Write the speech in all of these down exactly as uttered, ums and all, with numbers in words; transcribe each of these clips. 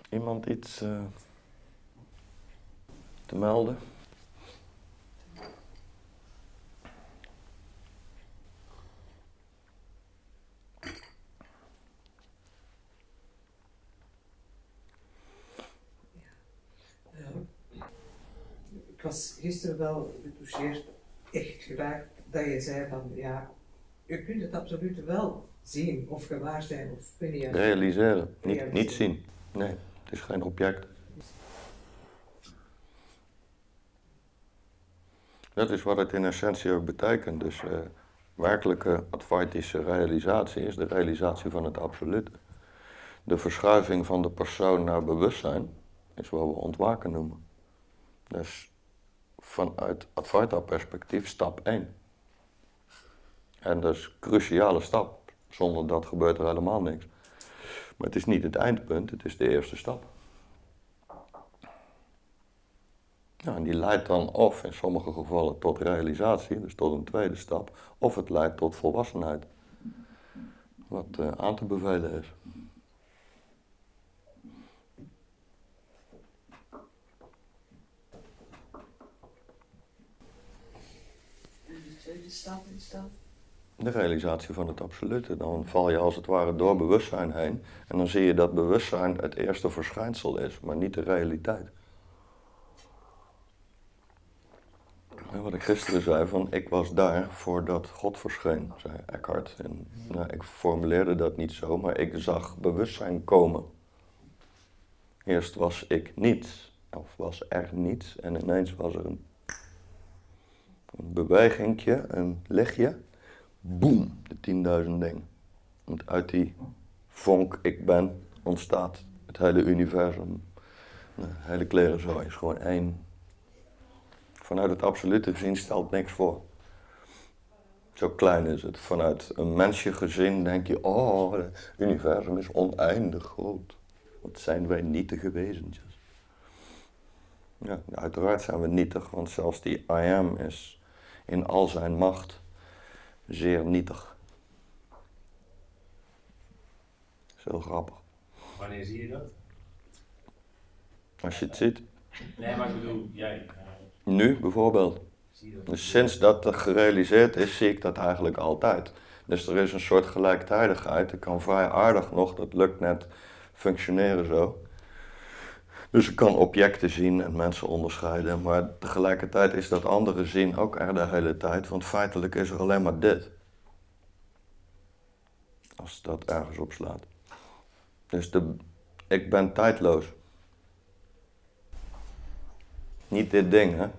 Iemand iets uh, te melden? Ik was gisteren wel getoucheerd, echt geraakt, dat je zei van ja, je kunt het absoluut wel zien of gewaar zijn of realiseren. Realiseren, niet, niet zien. Nee, het is geen object. Dat is wat het in essentie ook betekent. Dus uh, werkelijke advaitische realisatie is de realisatie van het absolute. De verschuiving van de persoon naar bewustzijn is wat we ontwaken noemen. Dus vanuit Advaita perspectief stap één. En dat is een cruciale stap. Zonder dat gebeurt er helemaal niks. Maar het is niet het eindpunt, het is de eerste stap. Ja, en die leidt dan of in sommige gevallen tot realisatie, dus tot een tweede stap, of het leidt tot volwassenheid. Wat uh, aan te bevelen is. En de tweede stap is dan? De realisatie van het absolute. Dan val je als het ware door bewustzijn heen en dan zie je dat bewustzijn het eerste verschijnsel is, maar niet de realiteit. En wat ik gisteren zei, van ik was daar voordat God verscheen, zei Eckhart. En, nou, ik formuleerde dat niet zo, maar ik zag bewustzijn komen. Eerst was ik niets, of was er niets, en ineens was er een, een bewegingje, een lichtje. Boem, de tienduizend dingen. Want uit die vonk ik ben ontstaat het hele universum. De hele klerenzooi is gewoon één. Vanuit het absolute gezien stelt niks voor. Zo klein is het. Vanuit een mensje gezien denk je, oh, het universum is oneindig groot. Wat zijn wij nietige wezentjes. Ja, uiteraard zijn we nietig, want zelfs die I am is in al zijn macht zeer nietig. Dat is heel grappig. Wanneer zie je dat? Als je het ziet. Nee, maar ik bedoel, jij... Nu bijvoorbeeld. Dus sinds dat er gerealiseerd is, zie ik dat eigenlijk altijd. Dus er is een soort gelijktijdigheid. Ik kan vrij aardig nog, dat lukt net, functioneren zo. Dus ik kan objecten zien en mensen onderscheiden. Maar tegelijkertijd is dat andere zien ook er de hele tijd. Want feitelijk is er alleen maar dit. Als dat ergens op slaat. Dus de, ik ben tijdloos. Niet dit ding, hè.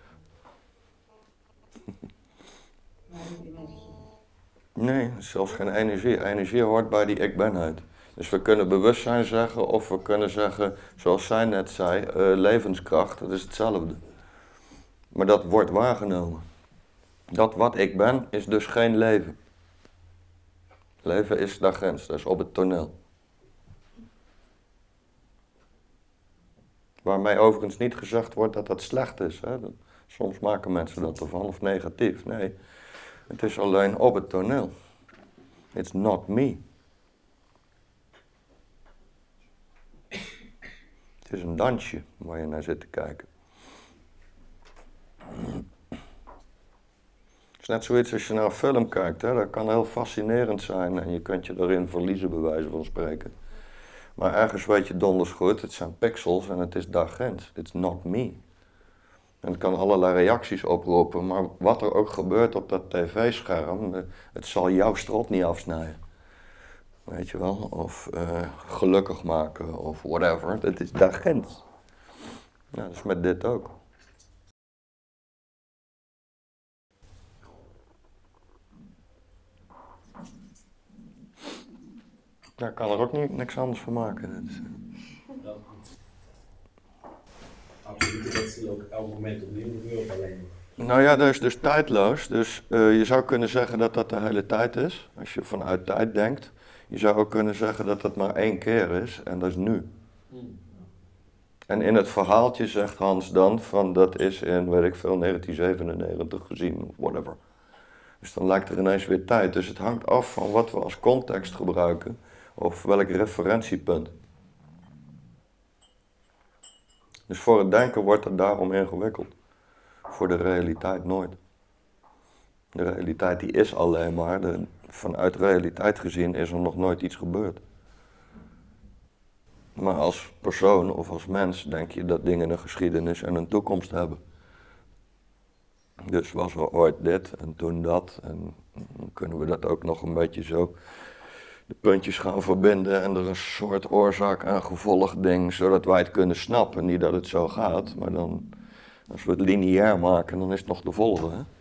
Nee, zelfs geen energie. Energie hoort bij die ik-benheid. Dus we kunnen bewustzijn zeggen of we kunnen zeggen, zoals zij net zei, uh, levenskracht, dat is hetzelfde. Maar dat wordt waargenomen. Dat wat ik ben is dus geen leven. Leven is de grens, dat is op het toneel. Waarmee overigens niet gezegd wordt dat dat slecht is. Hè? Soms maken mensen dat ervan, of negatief. Nee, het is alleen op het toneel. It's not me. Het is een dansje waar je naar zit te kijken. Het is net zoiets als je naar een film kijkt. Hè? Dat kan heel fascinerend zijn en je kunt je erin verliezen, bij wijze van spreken. Maar ergens weet je donders goed, het zijn pixels en het is daar grens. It's not me. En het kan allerlei reacties oproepen, maar wat er ook gebeurt op dat tv-scherm, het zal jouw strot niet afsnijden. Weet je wel, of uh, gelukkig maken, of whatever. Dat is daar grens. Ja, dat is met dit ook. Ja, ik kan er ook niet, niks anders van maken. Dat is, dat absoluut, dat zie je ook elk moment opnieuw gebeuren alleen. Nou ja, dat is dus tijdloos. Dus uh, je zou kunnen zeggen dat dat de hele tijd is, als je vanuit tijd denkt. Je zou ook kunnen zeggen dat dat maar één keer is, en dat is nu. Hmm. En in het verhaaltje zegt Hans dan, van dat is in, weet ik veel, negentien zevenennegentig gezien, of whatever. Dus dan lijkt er ineens weer tijd. Dus het hangt af van wat we als context gebruiken, of welk referentiepunt. Dus voor het denken wordt het daarom ingewikkeld. Voor de realiteit nooit. De realiteit die is alleen maar, de, vanuit realiteit gezien is er nog nooit iets gebeurd. Maar als persoon of als mens denk je dat dingen een geschiedenis en een toekomst hebben. Dus was er ooit dit en toen dat en dan kunnen we dat ook nog een beetje zo de puntjes gaan verbinden en er een soort oorzaak en gevolg ding, zodat wij het kunnen snappen. Niet dat het zo gaat, maar dan, als we het lineair maken, dan is het nog de volgende. Hè?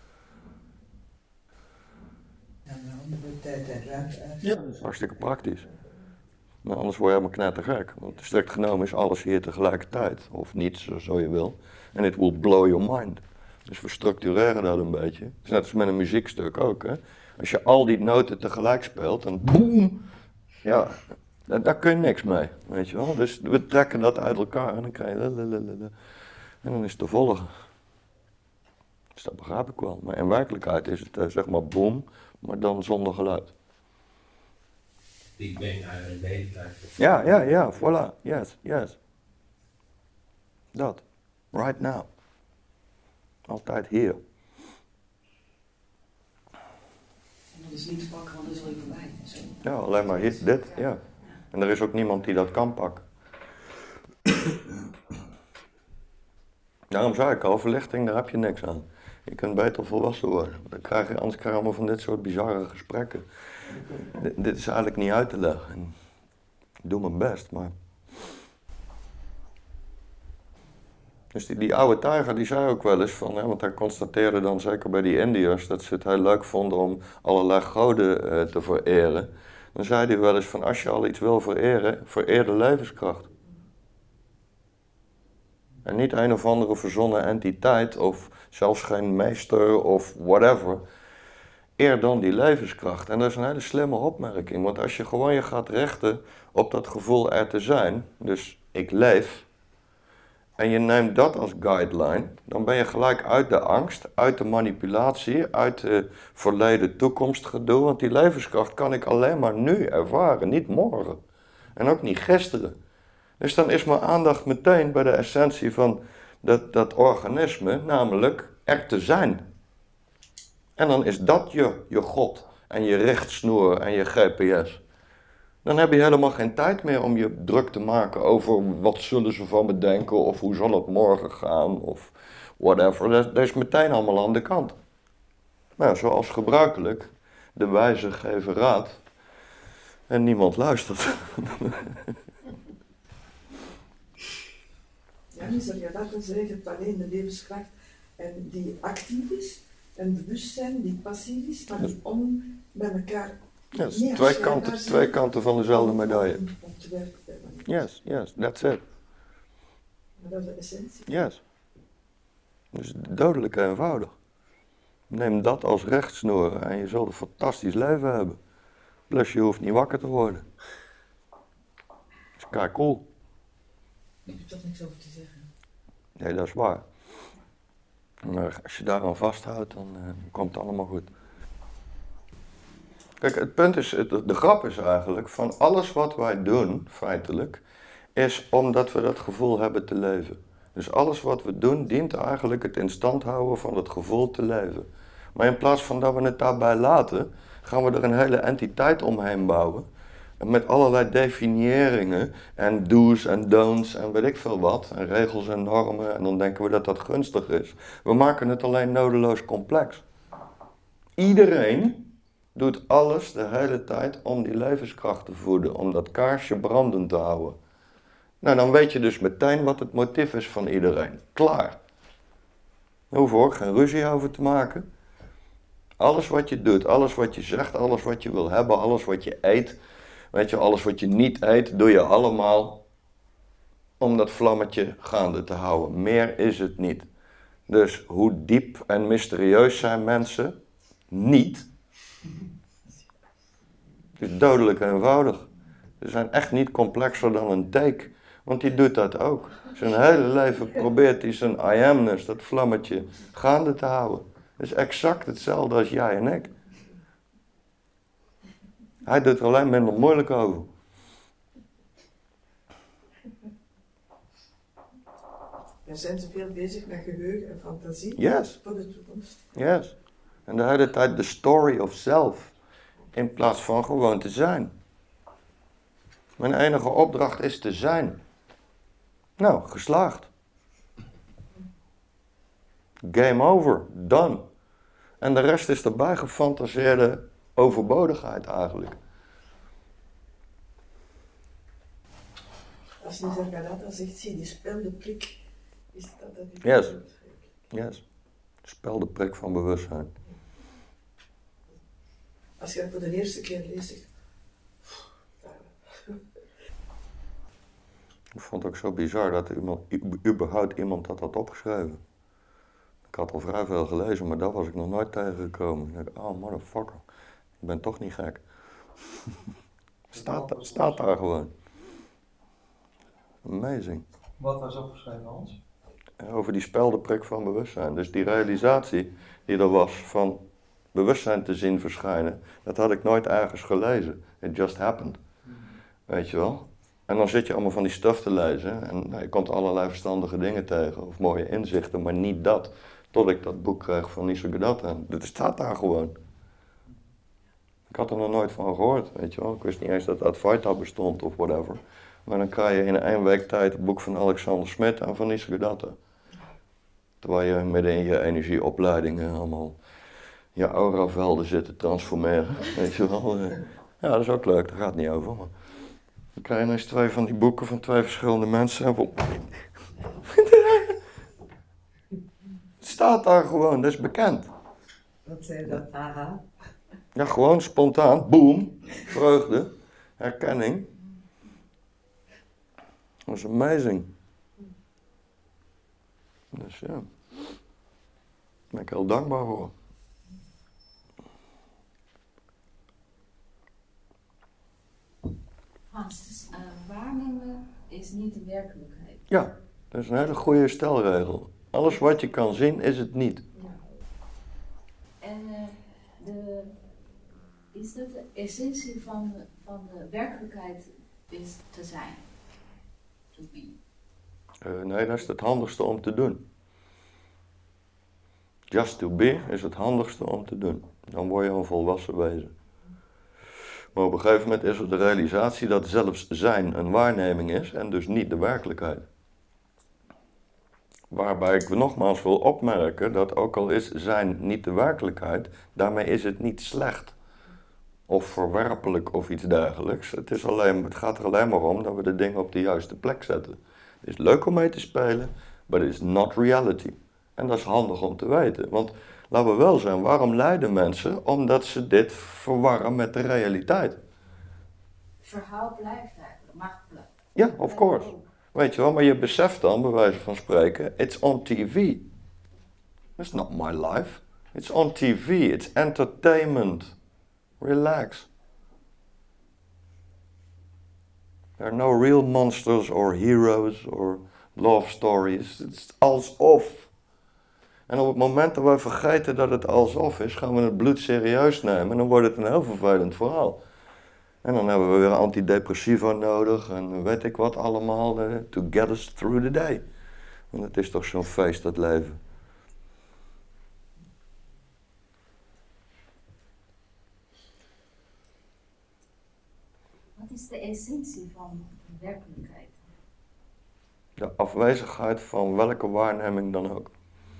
En een andere tijd en ruimte uit. Ja, dat is hartstikke praktisch. Maar anders word je helemaal knettergek. Want strikt genomen is alles hier tegelijkertijd. Of niets, zo je wil. En it will blow your mind. Dus we structureren dat een beetje. Het is net als met een muziekstuk ook. Hè? Als je al die noten tegelijk speelt, dan boem. Ja, daar, daar kun je niks mee. Weet je wel. Dus we trekken dat uit elkaar en dan krijg je... Lalalala. En dan is het te volgen. Dus dat begrijp ik wel. Maar in werkelijkheid is het uh, zeg maar boem, maar dan zonder geluid. Ik ben eigenlijk de hele tijd. Ja, ja, ja, voilà. Yes, yes. Dat. Right now. Altijd hier. En dat is niet te pakken, want dat is alleen voor mij. Zo. Ja, alleen maar hier, dit, ja. En er is ook niemand die dat kan pakken. Daarom zei ik al, verlichting, daar heb je niks aan. Je kunt beter volwassen worden. Dan krijg je, anders krijg je allemaal van dit soort bizarre gesprekken. D- dit is eigenlijk niet uit te leggen. En ik doe mijn best, maar... Dus die, die oude tijger die zei ook wel eens van, hè, want hij constateerde dan zeker bij die Indiërs dat ze het heel leuk vonden om allerlei goden uh, te vereren. Dan zei hij wel eens van, als je al iets wil vereren, vereer de levenskracht. En niet een of andere verzonnen entiteit of zelfs geen meester of whatever. Eer dan die levenskracht. En dat is een hele slimme opmerking, want als je gewoon je gaat richten op dat gevoel er te zijn, dus ik leef, en je neemt dat als guideline, dan ben je gelijk uit de angst, uit de manipulatie, uit de verleden toekomst gedoe, want die levenskracht kan ik alleen maar nu ervaren, niet morgen. En ook niet gisteren. Dus dan is mijn aandacht meteen bij de essentie van dat, dat organisme, namelijk er te zijn. En dan is dat je, je God en je richtsnoer en je G P S. Dan heb je helemaal geen tijd meer om je druk te maken over wat zullen ze van me denken of hoe zal het morgen gaan of whatever. Dat, dat is meteen allemaal aan de kant. Nou, zoals gebruikelijk, de wijzen geven raad en niemand luistert. Ja, dus dat je dat dus het alleen de levenskracht en die actief is, een bewustzijn die passief is, maar die om met elkaar. Ja, het is twee kanten, twee kanten van dezelfde medaille. Om, om te werken. Yes, yes, that's it. Maar dat is de essentie. Yes. Dus dodelijk eenvoudig. Neem dat als rechtsnoer en je zult een fantastisch leven hebben. Plus je hoeft niet wakker te worden. Dat is kei cool. Ik heb toch niks over te zeggen. Nee, dat is waar. Maar als je daaraan vasthoudt, dan uh, komt het allemaal goed. Kijk, het punt is, het, de grap is eigenlijk, van alles wat wij doen, feitelijk, is omdat we dat gevoel hebben te leven. Dus alles wat we doen, dient eigenlijk het in stand houden van het gevoel te leven. Maar in plaats van dat we het daarbij laten, gaan we er een hele entiteit omheen bouwen. Met allerlei definiëringen en do's en don'ts en weet ik veel wat. En regels en normen en dan denken we dat dat gunstig is. We maken het alleen nodeloos complex. Iedereen doet alles de hele tijd om die levenskracht te voeden. Om dat kaarsje brandend te houden. Nou, dan weet je dus meteen wat het motief is van iedereen. Klaar. Daar hoeven we ook geen ruzie over te maken. Alles wat je doet, alles wat je zegt, alles wat je wil hebben, alles wat je eet... Weet je, alles wat je niet eet, doe je allemaal om dat vlammetje gaande te houden. Meer is het niet. Dus hoe diep en mysterieus zijn mensen? Niet. Het is dodelijk eenvoudig. Ze zijn echt niet complexer dan een teek. Want die doet dat ook. Zijn hele leven probeert hij zijn I amness, dat vlammetje, gaande te houden. Het is exact hetzelfde als jij en ik. Hij doet er alleen minder moeilijk over. En zijn ze veel bezig met geheugen en fantasie Yes. voor de toekomst. Yes. En de hele tijd de story of self. In plaats van gewoon te zijn. Mijn enige opdracht is te zijn. Nou, geslaagd. Game over. Done. En de rest is erbij gefantaseerde overbodigheid eigenlijk. Als Nisargadatta zegt, zie die spel de prik, is dat dat niet Yes. bedoelt? Yes. Spel de prik van bewustzijn. Als je dat voor de eerste keer leest, zeg Ik vond het ook zo bizar dat iemand, u- überhaupt iemand dat had opgeschreven. Ik had al vrij veel gelezen, maar dat was ik nog nooit tegengekomen. Ik dacht, oh motherfucker, ik ben toch niet gek. staat, staat daar gewoon. Amazing. Wat was opgeschreven, Hans? Over die speldeprik van bewustzijn. Dus die realisatie die er was van bewustzijn te zien verschijnen, dat had ik nooit ergens gelezen. It just happened. Weet je wel? En dan zit je allemaal van die stuff te lezen en nou, je komt allerlei verstandige dingen tegen of mooie inzichten, maar niet dat. Tot ik dat boek kreeg van Nisargadatta. Dit staat daar gewoon. Ik had er nog nooit van gehoord, weet je wel. Ik wist niet eens dat Advaita bestond of whatever. Maar dan krijg je in één week tijd het boek van Alexander Smit en van Nisargadatta. Terwijl je midden in je energieopleidingen allemaal je auravelden zit te transformeren, weet je wel. Ja, dat is ook leuk, daar gaat het niet over. Maar dan krijg je ineens twee van die boeken van twee verschillende mensen. En vol... Het staat daar gewoon, dat is bekend. Wat zei dat? Aha. Ja, gewoon spontaan, boom, vreugde, herkenning. Dat is amazing. Dus ja, daar ben ik heel dankbaar voor. Hans, dus uh, waarnemen is niet de werkelijkheid. Ja, dat is een hele goede stelregel. Alles wat je kan zien, is het niet. Ja. En uh, de, is dat de essentie van de, van de werkelijkheid is te zijn? To be. Uh, nee, dat is het handigste om te doen. Just to be is het handigste om te doen. Dan word je een volwassen wezen. Maar op een gegeven moment is er de realisatie dat zelfs zijn een waarneming is en dus niet de werkelijkheid. Waarbij ik nogmaals wil opmerken dat ook al is zijn niet de werkelijkheid, daarmee is het niet slecht. Of verwerpelijk of iets dergelijks. Het, is alleen, het gaat er alleen maar om dat we de dingen op de juiste plek zetten. Het is leuk om mee te spelen, but it's not reality. En dat is handig om te weten. Want laten we wel zijn, waarom lijden mensen? Omdat ze dit verwarren met de realiteit. Het verhaal blijft eigenlijk, mag blijven. Ja, of course. Weet je wel, maar je beseft dan, bij wijze van spreken, it's on T V. It's not my life. It's on T V, it's entertainment. Relax. There are no real monsters or heroes or love stories. It's alsof. En op het moment dat we vergeten dat het alsof is, gaan we het bloed serieus nemen en dan wordt het een heel vervelend verhaal. En dan hebben we weer antidepressiva nodig en weet ik wat allemaal, uh, to get us through the day. Want het is toch zo'n feest, dat leven. Wat is de essentie van de werkelijkheid? De afwezigheid van welke waarneming dan ook.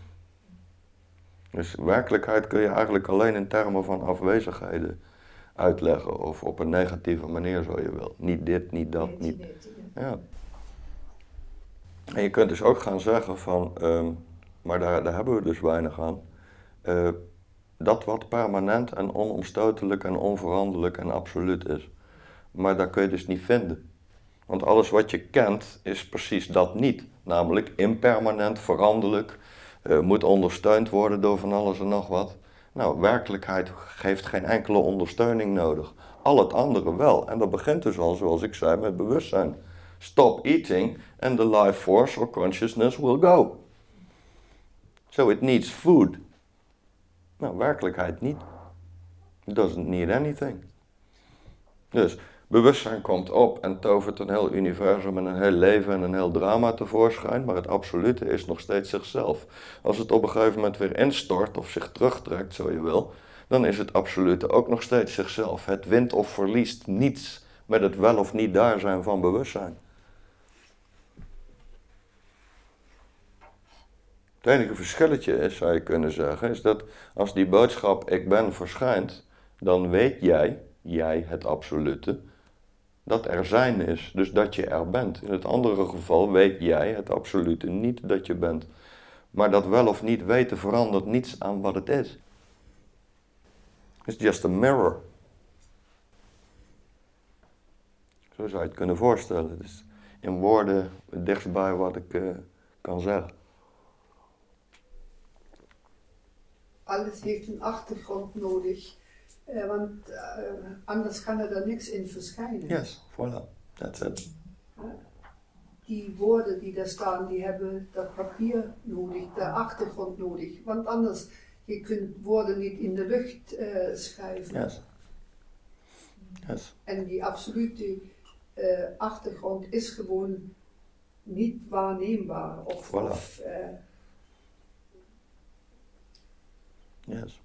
Dus werkelijkheid kun je eigenlijk alleen in termen van afwezigheden uitleggen. Of op een negatieve manier, zo je wil. Niet dit, niet dat, niet... Ja. En je kunt dus ook gaan zeggen van... Um, maar daar, daar hebben we dus weinig aan. Uh, dat wat permanent en onomstotelijk en onveranderlijk en absoluut is. Maar dat kun je dus niet vinden. Want alles wat je kent is precies dat niet. Namelijk impermanent, veranderlijk... Uh, moet ondersteund worden door van alles en nog wat. Nou, werkelijkheid heeft geen enkele ondersteuning nodig. Al het andere wel. En dat begint dus al, zoals ik zei, met bewustzijn. Stop eating and the life force or consciousness will go. So it needs food. Nou, werkelijkheid niet. It doesn't need anything. Dus Bewustzijn komt op en tovert een heel universum en een heel leven en een heel drama tevoorschijn, maar het absolute is nog steeds zichzelf. Als het op een gegeven moment weer instort of zich terugtrekt, zo je wil, dan is het absolute ook nog steeds zichzelf. Het wint of verliest niets met het wel of niet daar zijn van bewustzijn. Het enige verschilletje is, zou je kunnen zeggen, is dat als die boodschap ik ben verschijnt, dan weet jij, jij het absolute, dat er zijn is, dus dat je er bent. In het andere geval weet jij, het absolute, niet dat je bent. Maar dat wel of niet weten verandert niets aan wat het is. It's just a mirror. Zo zou je het kunnen voorstellen. Dus in woorden het dichtst bij wat ik uh, kan zeggen. Alles heeft een achtergrond nodig, uh, want uh, anders kan er niks in verschijnen. Yes, voilà, that's it. Uh, die woorden die daar staan, die hebben dat papier nodig, de achtergrond nodig, want anders, je kunt woorden niet in de lucht uh, schrijven. Yes. Yes. En die absolute uh, achtergrond is gewoon niet waarneembaar. Of, Voilà. of uh, Yes.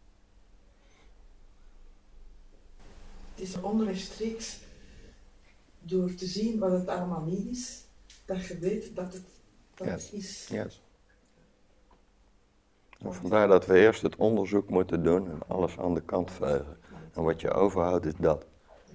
Het is onrechtstreeks door te zien wat het allemaal niet is, dat je weet dat het dat Yes. is. Yes. En vandaar dat we eerst het onderzoek moeten doen en alles aan de kant vegen. En wat je overhoudt is dat.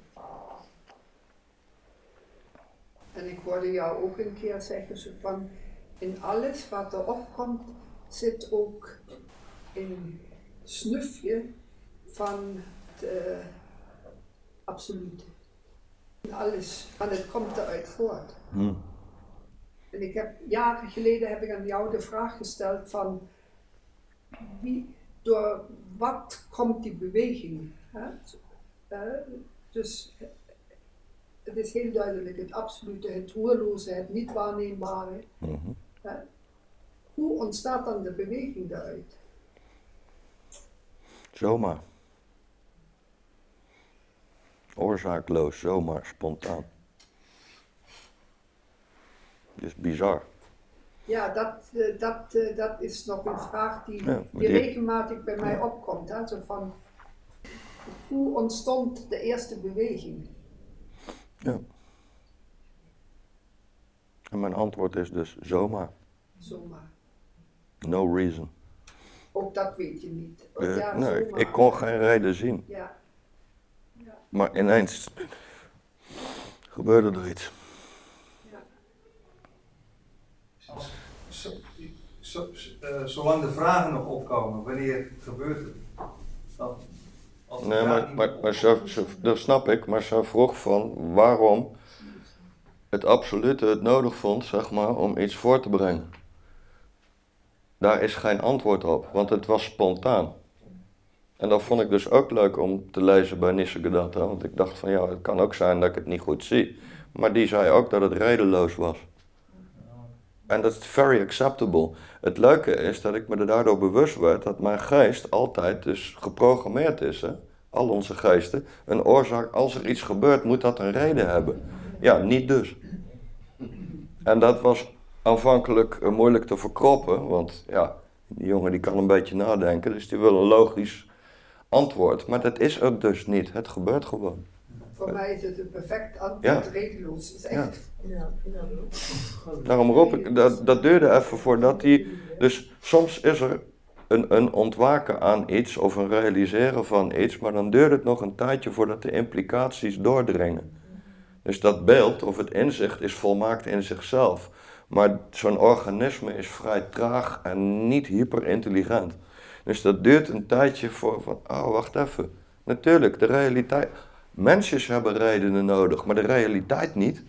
En ik hoorde jou ook een keer zeggen, zo van, in alles wat er opkomt, zit ook een snufje van het uh, absolute. In alles, want het komt eruit voort. Hmm. En ik heb, jaren geleden heb ik aan jou de vraag gesteld van, wie, door wat komt die beweging? Hè? Uh, dus het is heel duidelijk, het absolute, het roerloze, het niet waarneembare. Mm-hmm. Uh, hoe ontstaat dan de beweging daaruit? Zomaar. Oorzaakloos, zomaar, spontaan. Het is bizar. Ja, dat, uh, dat, uh, dat is nog een vraag die, Ja, die die- regelmatig bij mij opkomt. Hè? Zo van, hoe ontstond de eerste beweging? Ja. En mijn antwoord is dus zomaar. Zomaar. No reason. Ook dat weet je niet. Eh, ja, nee, zomaar. ik kon geen reden zien. Ja. Maar ineens gebeurde er iets. Ja. Als, zo, zo, uh, zolang de vragen nog opkomen, wanneer gebeurt het? Dan, als de Nee, vraag maar, niet maar, meer maar ze, opkomt, ze, dat snap ik, maar ze vroeg van waarom het absolute het nodig vond, zeg maar, om iets voor te brengen. Daar is geen antwoord op, want het was spontaan. En dat vond ik dus ook leuk om te lezen bij Nisargadatta, want ik dacht van ja, het kan ook zijn dat ik het niet goed zie. Maar die zei ook dat het redeloos was. En dat is very acceptable. Het leuke is dat ik me er daardoor bewust werd dat mijn geest altijd dus geprogrammeerd is. Hè? Al onze geesten. Een oorzaak, als er iets gebeurt, moet dat een reden hebben. Ja, niet dus. En dat was aanvankelijk uh, moeilijk te verkroppen, want ja, die jongen die kan een beetje nadenken, dus die wil een logisch antwoord. Maar dat is ook dus niet. Het gebeurt gewoon. Voor mij is het een perfect antwoord, Ja. redeloos. Het is echt. Ja, ja. Daarom roep ik, dat, dat duurde even voordat die... Dus soms is er een, een ontwaken aan iets of een realiseren van iets, maar dan duurt het nog een tijdje voordat de implicaties doordringen. Dus dat beeld of het inzicht is volmaakt in zichzelf. Maar zo'n organisme is vrij traag en niet hyperintelligent. Dus dat duurt een tijdje voor van, oh wacht even. Natuurlijk, de realiteit... Mensjes hebben redenen nodig, maar de realiteit niet.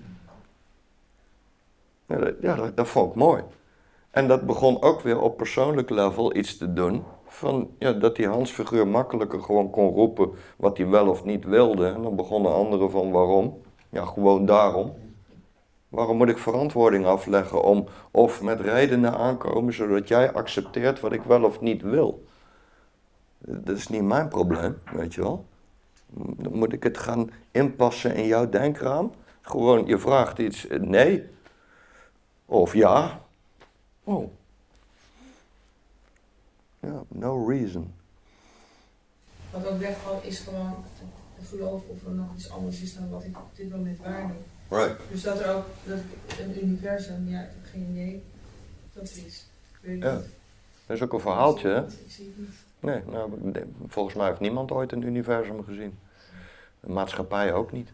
Ja, dat, ja, dat, dat vond ik mooi. En dat begon ook weer op persoonlijk level iets te doen. Van, ja, dat die Hans-figuur makkelijker gewoon kon roepen wat hij wel of niet wilde. En dan begonnen anderen van waarom. Ja, gewoon daarom. Waarom moet ik verantwoording afleggen om of met redenen aankomen zodat jij accepteert wat ik wel of niet wil? Dat is niet mijn probleem, weet je wel. Moet ik het gaan inpassen in jouw denkraam? Gewoon, je vraagt iets, nee. Of ja. Oh. Ja, no reason. Wat ook wegvalt is gewoon het geloof of er nog iets anders is dan wat ik op dit moment waarneem. Right. Dus dat er ook dat ik een universum, ja, ik heb geen idee wat dat is. Ik weet Ja. niet. Dat is ook een verhaaltje, hè? Ik zie het niet. Nee, nou, volgens mij heeft niemand ooit een universum gezien. De maatschappij ook niet.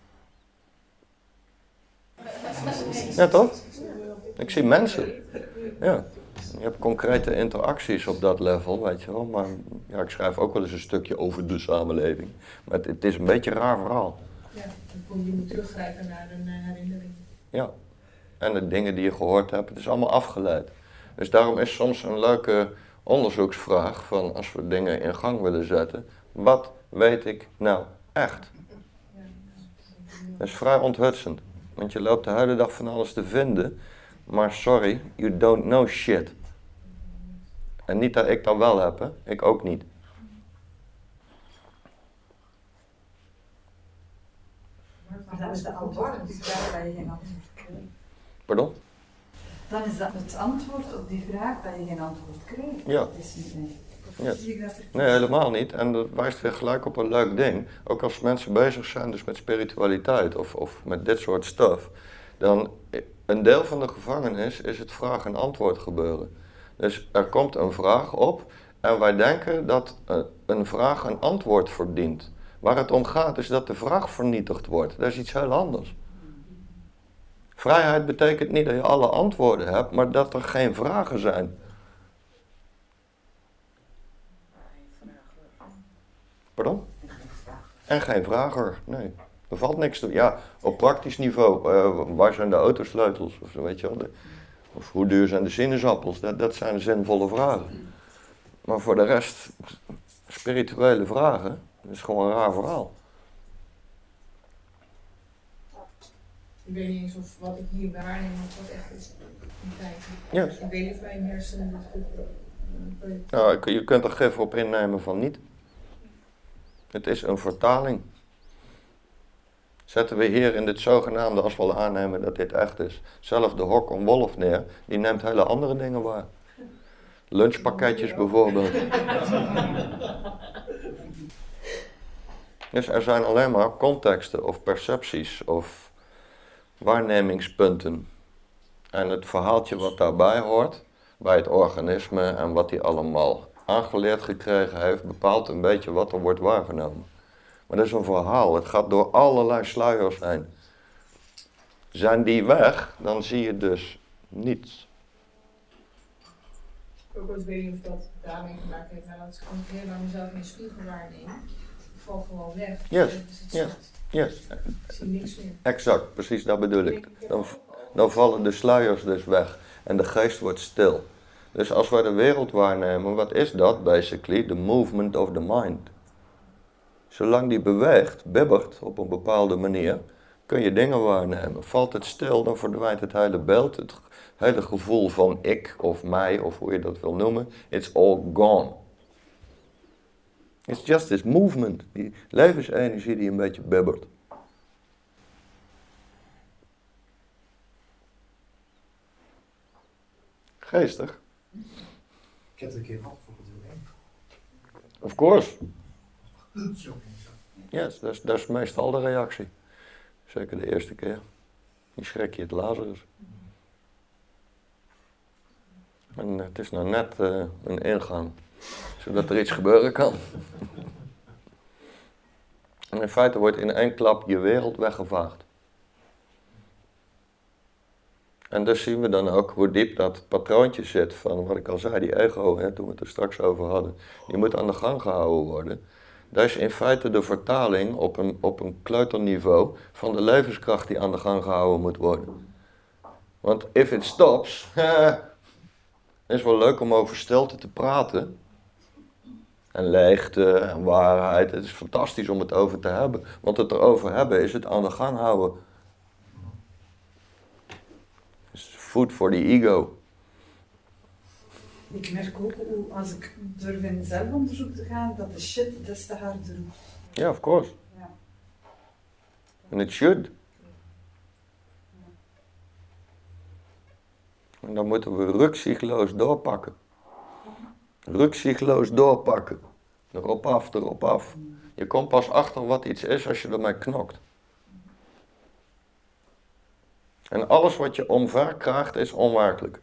Ja, toch? Ik zie mensen. Ja. Je hebt concrete interacties op dat level, weet je wel. Maar ja, ik schrijf ook wel eens een stukje over de samenleving. Maar het, het is een beetje een raar verhaal. Ja, dan kom je moet teruggrijpen naar een uh, herinnering. Ja. En de dingen die je gehoord hebt, het is allemaal afgeleid. Dus daarom is soms een leuke onderzoeksvraag van als we dingen in gang willen zetten. Wat weet ik nou echt? Dat is vrij onthutsend. Want je loopt de hele dag van alles te vinden. Maar sorry, you don't know shit. En niet dat ik dat wel heb, hè? Ik ook niet. Maar dat is de antwoord op die vraag dat je geen antwoord kreeg. Pardon? Dan is dat het antwoord op die vraag dat je geen antwoord kreeg. Ja. Dat is niet nee. Ja. Zie ik dat er- Nee, helemaal niet. En dat wijst weer gelijk op een leuk ding. Ook als mensen bezig zijn dus met spiritualiteit of, of met dit soort stuff. Dan, een deel van de gevangenis is het vraag- en antwoord gebeuren. Dus er komt een vraag op en wij denken dat een vraag een antwoord verdient. Waar het om gaat is dat de vraag vernietigd wordt. Dat is iets heel anders. Vrijheid betekent niet dat je alle antwoorden hebt, maar dat er geen vragen zijn. Pardon? En geen vrager, nee. Er valt niks te... Ja, op praktisch niveau, uh, waar zijn de autosleutels? Of, weet je wel, de, of hoe duur zijn de sinaasappels? Dat, dat zijn zinvolle vragen. Maar voor de rest, spirituele vragen, dat is gewoon een raar verhaal. Ik weet niet eens of wat ik hier waarneem, of wat echt is in feite. Ja. Ik weet niet of mijn hersenen dit goed uh, Nou, je kunt er gif op innemen van niet. Het is een vertaling. Zetten we hier in dit zogenaamde, als we al aannemen dat dit echt is, zelf de hok een wolf neer, die neemt hele andere dingen waar. Lunchpakketjes bijvoorbeeld. Dus er zijn alleen maar contexten of percepties of waarnemingspunten. En het verhaaltje wat daarbij hoort, bij het organisme en wat hij allemaal aangeleerd gekregen heeft, bepaalt een beetje wat er wordt waargenomen. Maar dat is een verhaal, het gaat door allerlei sluiers heen. Zijn die weg, dan zie je dus niets. Ik ook weet niet of dat daarmee te maken heeft, maar als ik heel naar mezelf in de spiegel waarneem, ik val gewoon weg. Yes, Dan is het yes, zwart. yes. Ik zie niks meer. Exact, precies dat bedoel ik. Dan, dan vallen de sluiers dus weg en de geest wordt stil. Dus als wij de wereld waarnemen, wat is dat basically? The movement of the mind. Zolang die beweegt, bibbert op een bepaalde manier, kun je dingen waarnemen. Valt het stil, dan verdwijnt het hele beeld, het hele gevoel van ik of mij of hoe je dat wil noemen. It's all gone. It's just this movement, die levensenergie die een beetje bibbert. Geestig. Ik heb er een keer gehad voor gedaan. Of course. Yes, dat is, dat is meestal de reactie. Zeker de eerste keer. Die schrik je het Lazarus. En het is nou net uh, een ingang, zodat er iets gebeuren kan. En in feite wordt in één klap je wereld weggevaagd. En dus zien we dan ook hoe diep dat patroontje zit van wat ik al zei, die ego, hè, toen we het er straks over hadden. Die moet aan de gang gehouden worden. Dat is in feite de vertaling op een, op een kleuterniveau van de levenskracht die aan de gang gehouden moet worden. Want if it stops, het is wel leuk om over stilte te praten. En leegte en waarheid, het is fantastisch om het over te hebben. Want het erover hebben is het aan de gang houden. Food for the ego. Ik merk ook hoe, als ik durf in zelfonderzoek te gaan, dat de shit des te harder roept. Yeah, of course. Ja. And it should. En dan moeten we rukzichtloos doorpakken. Rukzichtloos doorpakken. Erop af, erop af. Je komt pas achter wat iets is als je ermee knokt. En alles wat je omver krijgt is onwerkelijk.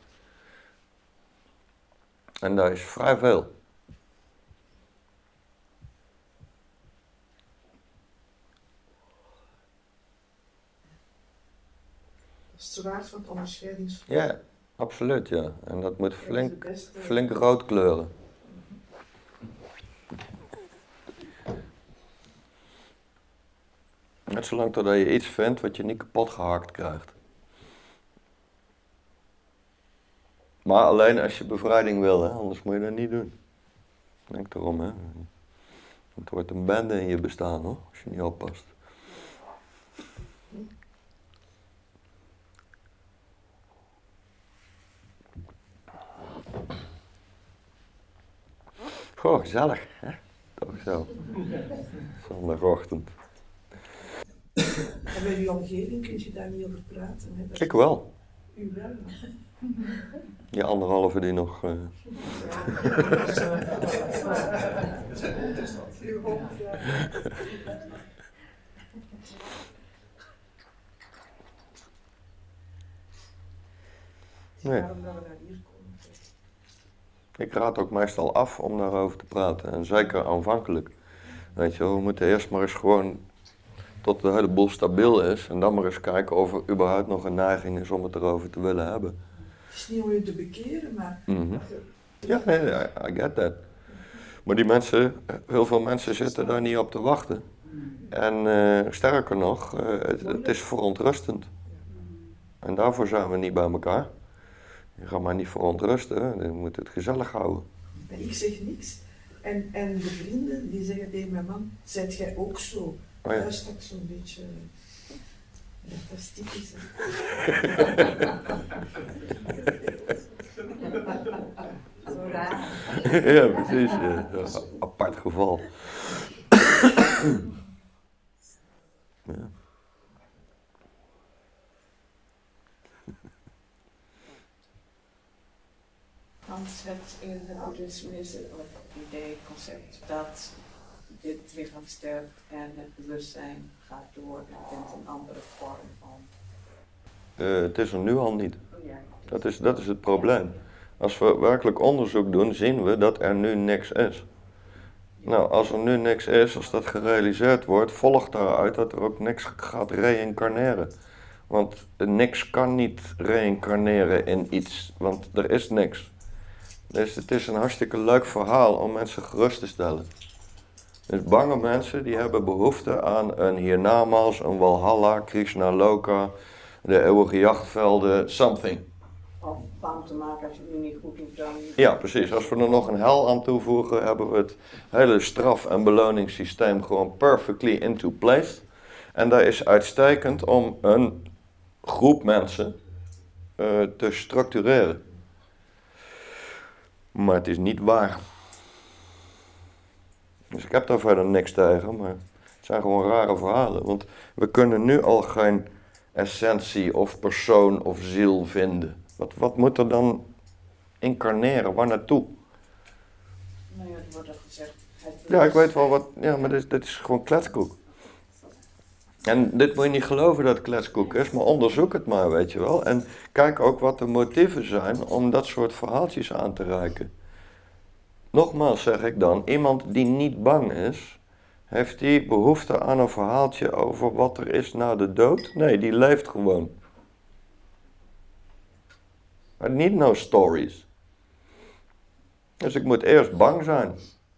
En dat is vrij veel. Dat is zwaar van het onderscheidings. Ja, absoluut ja. En dat moet Dat is flink, het beste. flink rood kleuren. Net zolang totdat je iets vindt wat je niet kapot gehakt krijgt. Maar alleen als je bevrijding wil, hè? Anders moet je dat niet doen. Denk erom, hè. Het wordt een bende in je bestaan, hoor, als je niet oppast. Goh, gezellig, hè? Toch zo. Zondagochtend. En bij die omgeving kun je daar niet over praten. Hè? Dat Ik wel. U wel. Die anderhalve die nog... Uh... Uw hond, ja. Nee. Daarom dat we naar hier komen. Ik raad ook meestal af om daarover te praten. En zeker aanvankelijk. Weet je wel, we moeten eerst maar eens gewoon tot de hele boel stabiel is. En dan maar eens kijken of er überhaupt nog een neiging is om het erover te willen hebben. Het is niet om je te bekeren, maar... Mm-hmm. Ja, nee, I, I get that. Maar die mensen, heel veel mensen zitten daar niet op te wachten. En uh, sterker nog, uh, het, het is verontrustend. En daarvoor zijn we niet bij elkaar. Je gaat maar niet verontrusten, je moet het gezellig houden. En ik zeg niks. En, en de vrienden die zeggen tegen mijn man, zijt jij ook zo? Oh ja. Daar sta ik zo'n beetje... Ja, dat is typisch. Zo raar. Ja, precies. Ja. Een apart geval. Ja. Want het in het boeddhisme is het idee, concept dat dit lichaam sterft en het bewustzijn gaat door en vindt een andere vorm van. Uh, het is er nu al niet. Ja. Dat is, dat is het probleem. Als we werkelijk onderzoek doen, zien we dat er nu niks is. Nou, als er nu niks is, als dat gerealiseerd wordt, volgt daaruit dat er ook niks gaat reïncarneren. Want niks kan niet reïncarneren in iets, want er is niks. Dus het is een hartstikke leuk verhaal om mensen gerust te stellen. Dus bange mensen die hebben behoefte aan een hiernamaals, een Walhalla, Krishna Loka, de eeuwige jachtvelden, something. Of bang te maken als je het nu niet goed doet dan. Ja, precies. Als we er nog een hel aan toevoegen, hebben we het hele straf- en beloningssysteem gewoon perfectly into place. En dat is uitstekend om een groep mensen uh, te structureren. Maar het is niet waar. Dus ik heb daar verder niks tegen, maar het zijn gewoon rare verhalen. Want we kunnen nu al geen essentie of persoon of ziel vinden. Wat, wat moet er dan incarneren? Waar naartoe? Nou ja, er wordt al gezegd. Ja, ik weet wel wat. Ja, maar dit, dit is gewoon kletskoek. En dit moet je niet geloven dat het kletskoek is, maar onderzoek het maar, weet je wel. En kijk ook wat de motieven zijn om dat soort verhaaltjes aan te reiken. Nogmaals zeg ik dan, iemand die niet bang is, heeft die behoefte aan een verhaaltje over wat er is na de dood? Nee, die leeft gewoon. Maar niet no stories. Dus ik moet eerst bang zijn.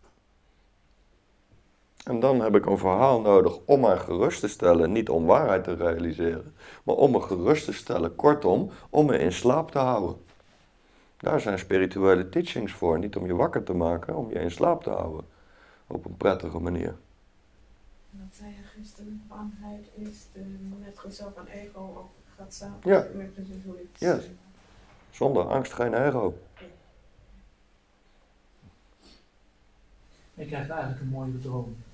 En dan heb ik een verhaal nodig om mij gerust te stellen. Niet om waarheid te realiseren, maar om me gerust te stellen. Kortom, om me in slaap te houden. Daar zijn spirituele teachings voor. Niet om je wakker te maken, om je in slaap te houden. Op een prettige manier. Dat zei je gisteren, bangheid is de metgezel van ego op gaat samen. Ja. Met de zoiets. Yes. Zonder angst geen ego. Ik krijg eigenlijk een mooie droom.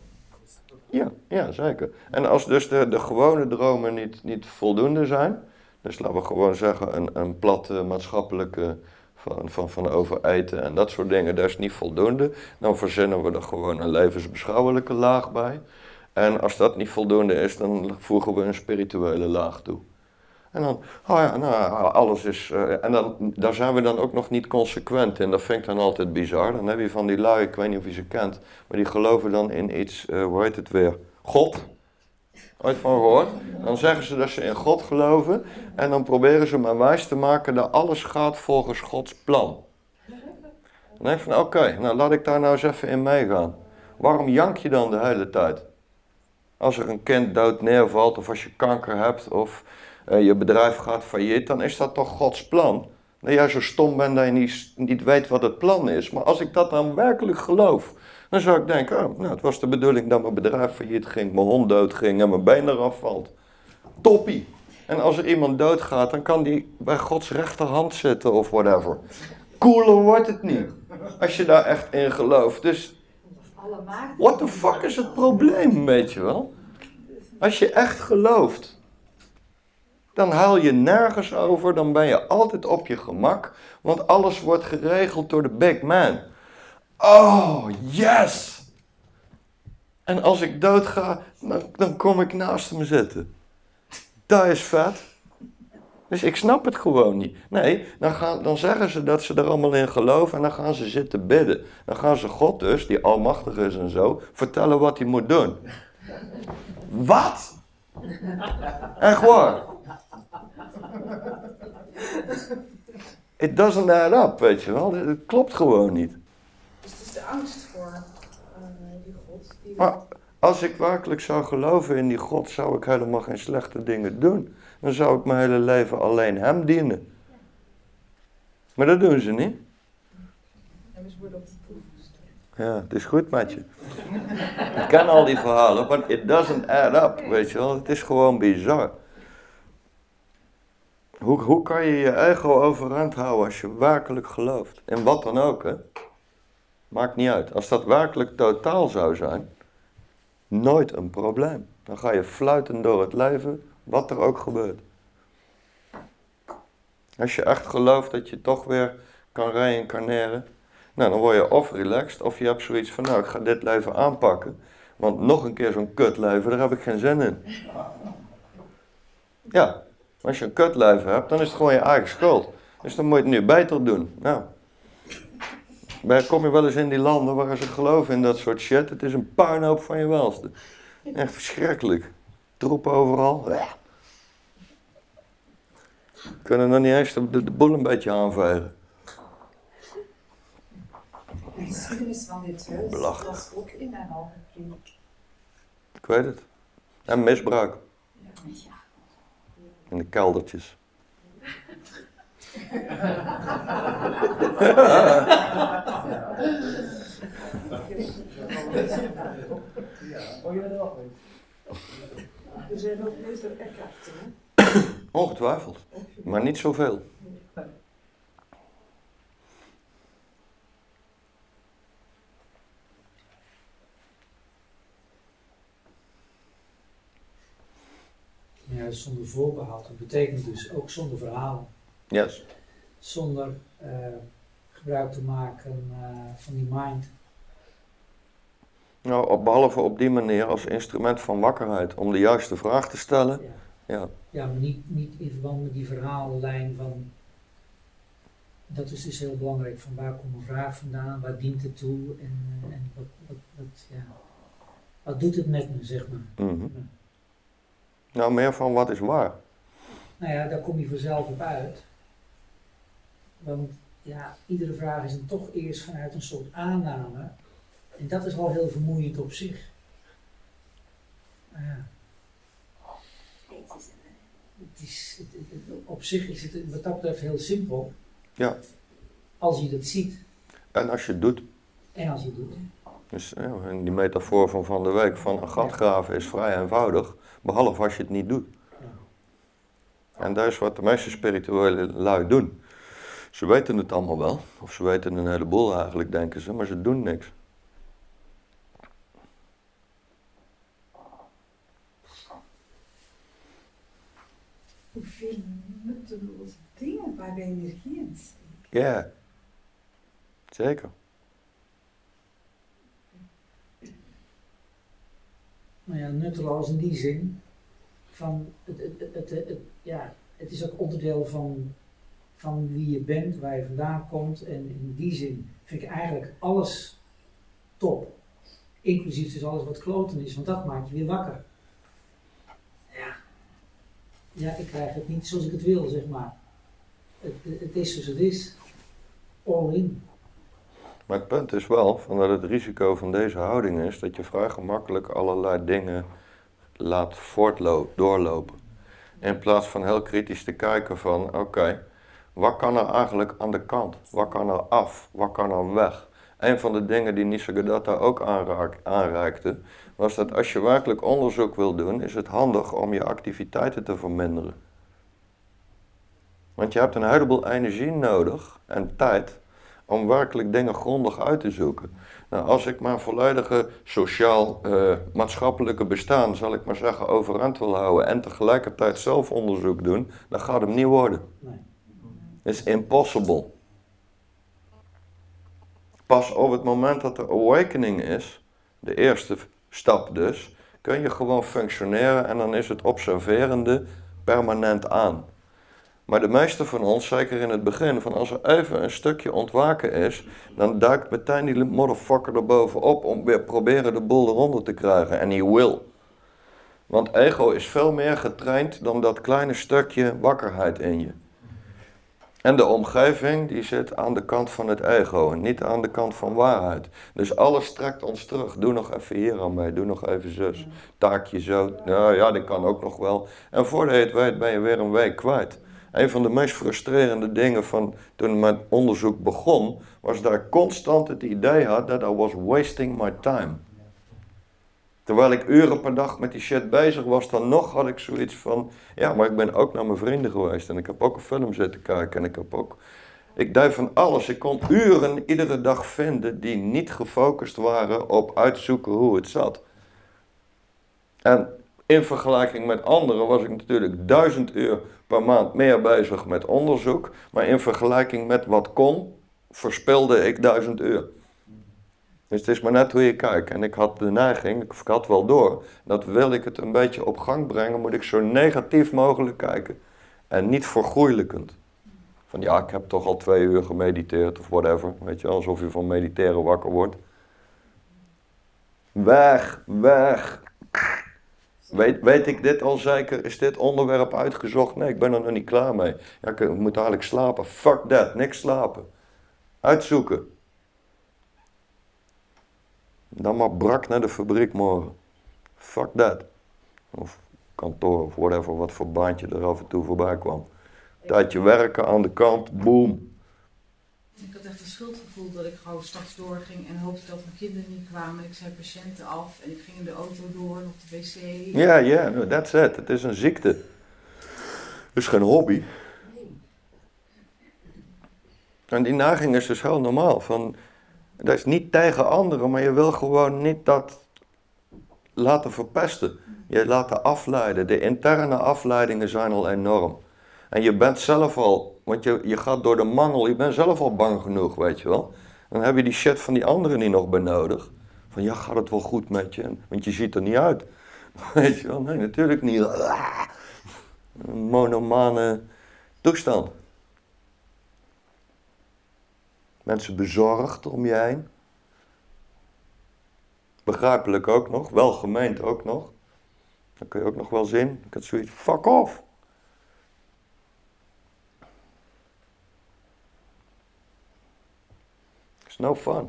Ja, ja, zeker. En als dus de, de gewone dromen niet, niet voldoende zijn, dus laten we gewoon zeggen een, een platte maatschappelijke van, van, van overeten en dat soort dingen, dat is niet voldoende, dan verzinnen we er gewoon een levensbeschouwelijke laag bij. En als dat niet voldoende is, dan voegen we een spirituele laag toe. En dan, oh ja, nou, alles is, uh, en dan, daar zijn we dan ook nog niet consequent in. Dat vind ik dan altijd bizar. Dan heb je van die lui, ik weet niet of je ze kent, maar die geloven dan in iets, uh, hoe heet het weer, God. Ooit van gehoord? Dan zeggen ze dat ze in God geloven en dan proberen ze maar wijs te maken dat alles gaat volgens Gods plan. Dan denk ik van, oké, okay, nou laat ik daar nou eens even in meegaan. Waarom jank je dan de hele tijd? Als er een kind dood neervalt of als je kanker hebt of uh, je bedrijf gaat failliet, dan is dat toch Gods plan? Dat jij zo stom bent dat je niet, niet weet wat het plan is. Maar als ik dat dan werkelijk geloof, dan zou ik denken, oh, nou, het was de bedoeling dat mijn bedrijf failliet ging, mijn hond dood ging en mijn been eraf valt. Toppie. En als er iemand doodgaat, dan kan die bij Gods rechterhand zitten of whatever. Cooler wordt het niet. Als je daar echt in gelooft. Dus, what the fuck is het probleem, weet je wel? Als je echt gelooft, dan huil je nergens over, dan ben je altijd op je gemak, want alles wordt geregeld door de big man. Oh, yes! En als ik doodga, dan, dan kom ik naast hem zitten. Dat is vet. Dus ik snap het gewoon niet. Nee, dan, gaan, dan zeggen ze dat ze er allemaal in geloven en dan gaan ze zitten bidden. Dan gaan ze God dus, die almachtig is en zo, vertellen wat hij moet doen. Wat? Echt waar? It doesn't add up, weet je wel. Het klopt gewoon niet. Dus het is de angst voor uh, die God. Die Maar als ik werkelijk zou geloven in die God, zou ik helemaal geen slechte dingen doen. Dan zou ik mijn hele leven alleen hem dienen. Maar dat doen ze niet. En ze worden op de proef gesteld. Ja, het is goed met je. Ik ken al die verhalen, maar it doesn't add up, weet je wel. Het is gewoon bizar. Hoe, hoe kan je je ego overeind houden als je werkelijk gelooft? In wat dan ook, hè? Maakt niet uit. Als dat werkelijk totaal zou zijn, nooit een probleem. Dan ga je fluiten door het leven, wat er ook gebeurt. Als je echt gelooft dat je toch weer kan reïncarneren, nou, dan word je of relaxed, of je hebt zoiets van, nou, ik ga dit leven aanpakken. Want nog een keer zo'n kutleven, daar heb ik geen zin in. Ja, als je een kutleven hebt, dan is het gewoon je eigen schuld. Dus dan moet je het nu beter doen. Nou, kom je wel eens in die landen waar ze geloven in dat soort shit. Het is een puinhoop van je welste. Echt verschrikkelijk. Troepen overal. Kunnen nog niet eens de, de, de boel een beetje aanvegen. De geschiedenis van dit huis Belachelijk. was ook in en al geprikt. Ik weet het. En misbruik. Ja. In de keldertjes. Er zijn ook meester Eckhart, hè? Ongetwijfeld. Maar niet zoveel. Ja, zonder voorbehoud. Dat betekent dus ook zonder verhalen. Yes. Zonder uh, gebruik te maken uh, van die mind. Nou, op, behalve op die manier als instrument van wakkerheid. Om de juiste vraag te stellen. Ja, ja. ja maar niet, niet in verband met die verhaallijn van... Dat is dus heel belangrijk. Van waar komt een vraag vandaan? Waar dient het toe? En, uh, en wat, wat, wat, ja, wat doet het met me, zeg maar. Mm-hmm. Ja. Nou, meer van wat is waar? Nou ja, daar kom je vanzelf op uit. Want ja, iedere vraag is dan toch eerst vanuit een soort aanname. En dat is al heel vermoeiend op zich. Uh, het is, het, het, het, op zich is het wat dat betreft heel simpel. Ja. Als je dat ziet. En als je het doet. En als je het doet. Dus ja, en die metafoor van van de week van een gat graven is vrij eenvoudig. Behalve als je het niet doet. Ja. En dat is wat de meeste spirituele lui doen. Ze weten het allemaal wel. Of ze weten een heleboel eigenlijk, denken ze. Maar ze doen niks. veel nutteloze dingen waar wij energie in steken. Ja, zeker. Nou ja, nutteloos in die zin van het, het, het, het, het, ja, het is ook onderdeel van, van wie je bent, waar je vandaan komt. En in die zin vind ik eigenlijk alles top. Inclusief dus alles wat kloten is, want dat maakt je weer wakker. Ja, ja ik krijg het niet zoals ik het wil, zeg maar. Het, het is zoals het is. All in. Maar het punt is wel van dat het risico van deze houding is dat je vrij gemakkelijk allerlei dingen laat voortlopen, doorlopen. In plaats van heel kritisch te kijken van oké, okay, wat kan er eigenlijk aan de kant? Wat kan er af? Wat kan er weg? Een van de dingen die Nisargadatta ook aanraak, aanreikte, was dat als je werkelijk onderzoek wil doen, is het handig om je activiteiten te verminderen. Want je hebt een heleboel energie nodig en tijd om werkelijk dingen grondig uit te zoeken. Nou, als ik mijn volledige sociaal-maatschappelijke uh, bestaan, zal ik maar zeggen, overeind wil houden en tegelijkertijd zelf onderzoek doen, dan gaat het niet worden. Nee. It's impossible. Pas op het moment dat er awakening is, de eerste stap dus, kun je gewoon functioneren en dan is het observerende permanent aan. Maar de meeste van ons, zeker in het begin, van als er even een stukje ontwaken is, dan duikt meteen die motherfucker er bovenop om weer proberen de boel eronder te krijgen. En hij wil. Want ego is veel meer getraind dan dat kleine stukje wakkerheid in je. En de omgeving die zit aan de kant van het ego en niet aan de kant van waarheid. Dus alles trekt ons terug. Doe nog even hier aan mee, doe nog even zus. Taakje zo, nou ja, dat kan ook nog wel. En voordat je het weet ben je weer een week kwijt. Een van de meest frustrerende dingen van toen mijn onderzoek begon, was dat ik constant het idee had dat I was wasting my time. Terwijl ik uren per dag met die shit bezig was, dan nog had ik zoiets van, ja, maar ik ben ook naar mijn vrienden geweest en ik heb ook een film zitten kijken en ik heb ook, ik deed van alles. Ik kon uren iedere dag vinden die niet gefocust waren op uitzoeken hoe het zat. En in vergelijking met anderen was ik natuurlijk duizend uur per maand meer bezig met onderzoek, maar in vergelijking met wat kon, verspilde ik duizend uur. Dus het is maar net hoe je kijkt. En ik had de neiging, ik had wel door, dat wil ik het een beetje op gang brengen, moet ik zo negatief mogelijk kijken en niet vergoeilijkend. Van ja, ik heb toch al twee uur gemediteerd of whatever, weet je, alsof je van mediteren wakker wordt. Weg, weg. Weet, weet ik dit al zeker? Is dit onderwerp uitgezocht? Nee, ik ben er nog niet klaar mee. Ja, ik moet eigenlijk slapen. Fuck that, niks slapen. Uitzoeken. Dan maar brak naar de fabriek morgen. Fuck that. Of kantoor of whatever, wat voor baantje er af en toe voorbij kwam. Tijdje werken aan de kant, boom. Ik had echt een schuldgevoel dat ik gewoon straks doorging en hoopte dat mijn kinderen niet kwamen. Ik zei patiënten af en ik ging in de auto door, op de wc. Ja, ja, no, that's it. Het is een ziekte. Het is geen hobby. En die neiging is dus heel normaal. Van, dat is niet tegen anderen, maar je wil gewoon niet dat laten verpesten. Je laten afleiden. De interne afleidingen zijn al enorm. En je bent zelf al, want je, je gaat door de mangel, je bent zelf al bang genoeg, weet je wel. Dan heb je die shit van die anderen niet nog bij nodig. Van ja, gaat het wel goed met je? Want je ziet er niet uit. Weet je wel, nee, natuurlijk niet. Een monomane toestand. Mensen bezorgd om je heen. Begrijpelijk ook nog, wel gemeend ook nog. Dan kun je ook nog wel zien. Ik had zoiets, fuck off. It's no fun.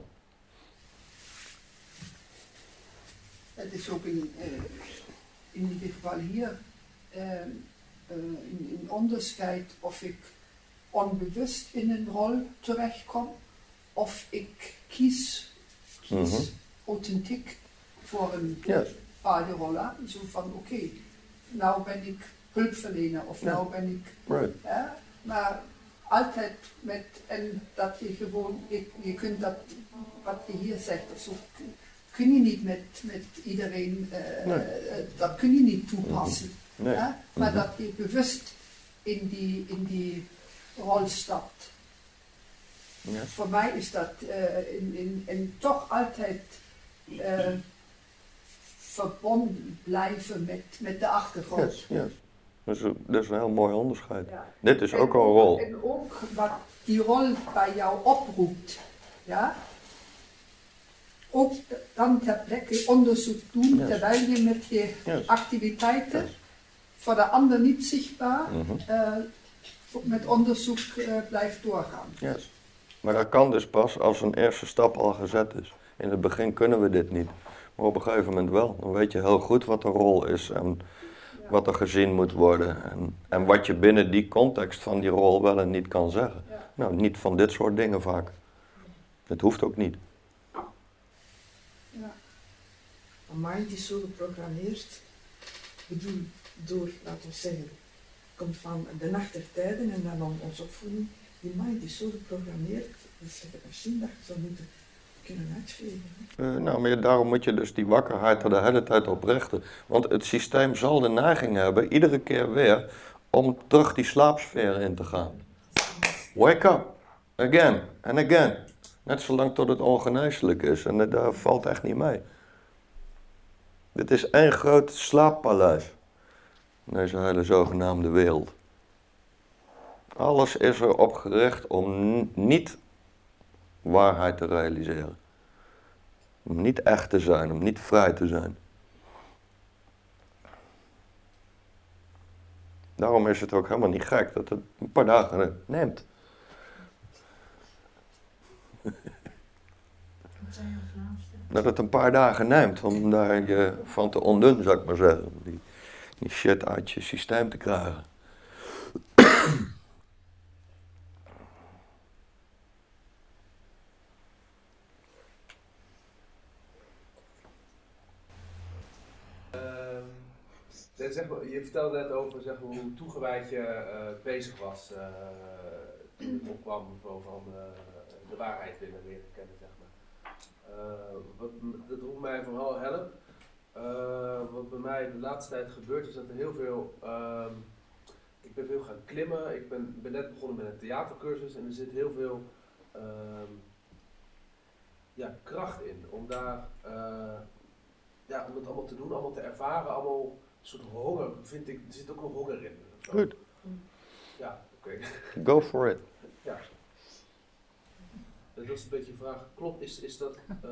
Het is ook in, uh, in ieder geval hier uh, uh, een, een onderscheid of ik onbewust in een rol terechtkom of ik kies, kies mm-hmm. authentiek voor een yes. bepaalde rol. Zo van oké, okay, nou ben ik hulpverlener of yeah. nou ben ik... Right. Ja, maar altijd met, en dat je gewoon, je, je kunt dat, wat je hier zegt, of zo, kun je niet met, met iedereen, uh, nee. uh, dat kun je niet toepassen. Nee. Ja? Maar mm-hmm. dat je bewust in die, in die rol stapt. Ja. Voor mij is dat uh, in, in, in toch altijd uh, verbonden blijven met, met de achtergrond. Yes, yes. Dat, is een, dat is een heel mooi onderscheid. Ja. Dit is En ook een rol. En ook wat die rol bij jou oproept. Ja? Ook dan ter plekke onderzoek doen, Yes. terwijl je met je Yes. activiteiten, Yes. voor de ander niet zichtbaar, Mm-hmm. uh, ook met onderzoek uh, blijft doorgaan. Yes. Maar dat kan dus pas als een eerste stap al gezet is. In het begin kunnen we dit niet. Maar op een gegeven moment wel. Dan weet je heel goed wat de rol is en Ja. wat er gezien moet worden. En, en wat je binnen die context van die rol wel en niet kan zeggen. Ja. Nou, niet van dit soort dingen vaak. Het hoeft ook niet. Ja. Een mind is zo geprogrammeerd, ik bedoel, door, laten we zeggen, komt van de nachtertijden en dan om onze opvoeding. Die mind is zo geprogrammeerd, dat is de machine dat je zou moeten kunnen uitvegen. Uh, nou, maar daarom moet je dus die wakkerheid er de hele tijd op richten. Want het systeem zal de neiging hebben, iedere keer weer, om terug die slaapsfeer in te gaan. Wake up, again and again. Net zolang tot het ongeneeslijk is. En dat, dat valt echt niet mee. Dit is één groot slaappaleis. Deze hele zogenaamde wereld. Alles is erop gericht om n- niet waarheid te realiseren. Om niet echt te zijn, om niet vrij te zijn. Daarom is het ook helemaal niet gek dat het een paar dagen neemt. Dat het een paar dagen neemt om daar je van te ontdoen, zou ik maar zeggen. Die, die shit uit je systeem te krijgen. Uh, zeg maar, je vertelde net over zeg maar, hoe toegewijd je uh, bezig was uh, toen het opkwam van uh, de waarheid willen leren kennen. Zeg maar. Uh, wat, dat roept mij vooral help. Uh, wat bij mij de laatste tijd gebeurt is dat er heel veel... Uh, ik ben veel gaan klimmen, ik ben, ben net begonnen met een theatercursus en er zit heel veel uh, ja, kracht in om daar... Uh, ja, om het allemaal te doen, allemaal te ervaren, allemaal een soort honger, vind ik, er zit ook nog honger in. Goed. Ja, oké. Okay. Go for it. Ja. Dat is een beetje de vraag, klopt, is, is dat... Uh...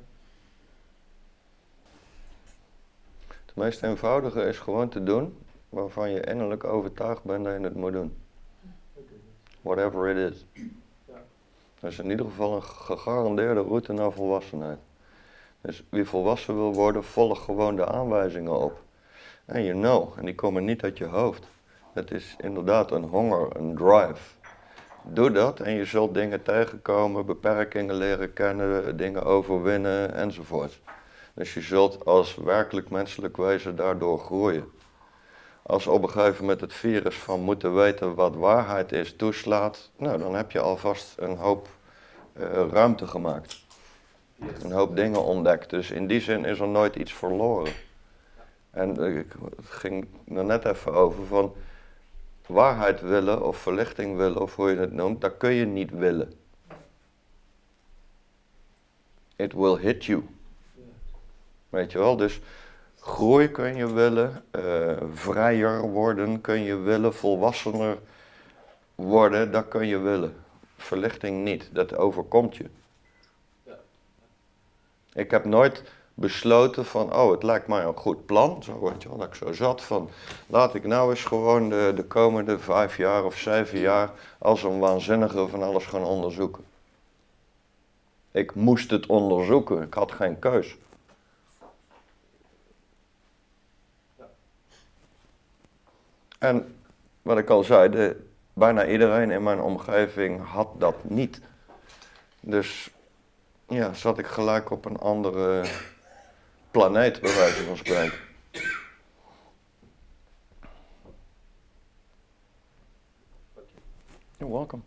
Het meest eenvoudige is gewoon te doen waarvan je innerlijk overtuigd bent dat je het moet doen. Whatever it is. Ja. Dat is in ieder geval een gegarandeerde route naar volwassenheid. Dus wie volwassen wil worden, volg gewoon de aanwijzingen op. En you know, en die komen niet uit je hoofd. Het is inderdaad een honger, een drive. Doe dat en je zult dingen tegenkomen, beperkingen leren kennen, dingen overwinnen enzovoort. Dus je zult als werkelijk menselijk wezen daardoor groeien. Als op een gegeven moment het virus van moeten weten wat waarheid is toeslaat, nou dan heb je alvast een hoop uh, ruimte gemaakt. Een hoop dingen ontdekt. Dus in die zin is er nooit iets verloren. En uh, het ging er net even over van waarheid willen of verlichting willen of hoe je het noemt, dat kun je niet willen. It will hit you. Weet je wel, dus groei kun je willen, uh, vrijer worden kun je willen, volwassener worden, dat kun je willen. Verlichting niet, dat overkomt je. Ik heb nooit besloten van, oh het lijkt mij een goed plan, zo weet je wel, dat ik zo zat van, laat ik nou eens gewoon de, de komende vijf jaar of zeven jaar als een waanzinnige van alles gaan onderzoeken. Ik moest het onderzoeken, ik had geen keus. En wat ik al zei, de, bijna iedereen in mijn omgeving had dat niet. Dus ja, zat ik gelijk op een andere planeet, bij wijze van spreken. You're welcome.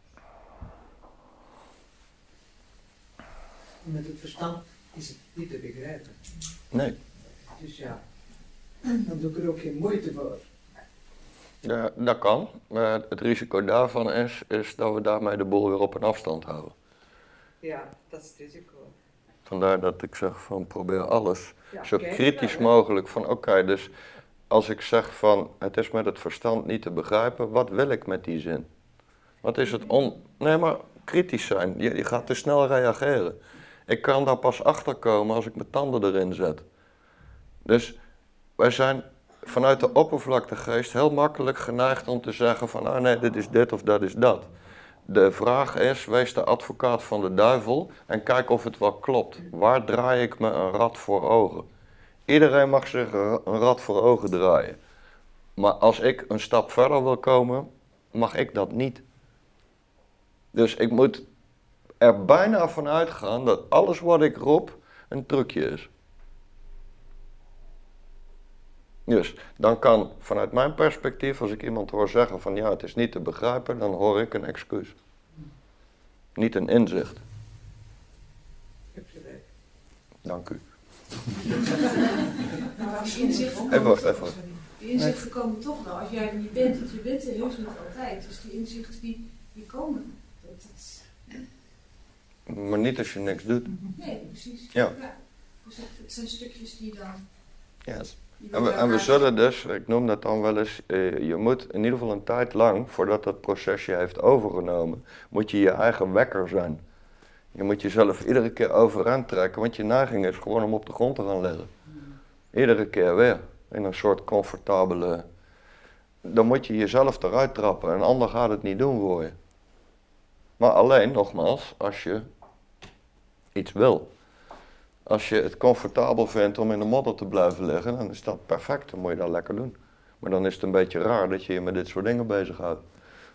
Met het verstand is het niet te begrijpen. Nee. Dus ja, dan doe ik er ook geen moeite voor. Ja, dat kan, maar het risico daarvan is, is dat we daarmee de boel weer op een afstand houden. Ja, dat is het risico. Vandaar dat ik zeg van probeer alles Ja, zo kijk kritisch wel, hè. mogelijk van oké, okay, dus als ik zeg van het is met het verstand niet te begrijpen, wat wil ik met die zin? Wat is het on... Nee, maar kritisch zijn, je, je gaat te snel reageren. Ik kan daar pas achter komen als ik mijn tanden erin zet. Dus wij zijn vanuit de oppervlaktegeest heel makkelijk geneigd om te zeggen van ah nee, dit is dit of dat is dat. De vraag is, wees de advocaat van de duivel en kijk of het wel klopt. Waar draai ik me een rad voor ogen? Iedereen mag zich een rad voor ogen draaien. Maar als ik een stap verder wil komen, mag ik dat niet. Dus ik moet er bijna van uitgaan dat alles wat ik roep een trucje is. Dus dan kan vanuit mijn perspectief, als ik iemand hoor zeggen van ja, het is niet te begrijpen, dan hoor ik een excuus. Niet een inzicht. Ik heb gelijk. Dank u. Maar als je inzicht Even, wacht, even. Die inzichten komen toch wel. Als jij er niet bent, want je bent er heus niet altijd. Dus die inzichten die, die komen. Dat is... Maar niet als je niks doet. Nee, precies. Ja. Ja. Dus het, het zijn stukjes die dan... Yes. die En we, en we zullen dus, ik noem dat dan wel eens, uh, je moet in ieder geval een tijd lang, voordat dat proces je heeft overgenomen, moet je je eigen wekker zijn. Je moet jezelf iedere keer overeind trekken, want je neiging is gewoon om op de grond te gaan liggen. Iedere keer weer, in een soort comfortabele... Dan moet je jezelf eruit trappen, een ander gaat het niet doen voor je. Maar alleen, nogmaals, als je iets wil. Als je het comfortabel vindt om in de modder te blijven liggen, dan is dat perfect, dan moet je dat lekker doen. Maar dan is het een beetje raar dat je je met dit soort dingen bezighoudt.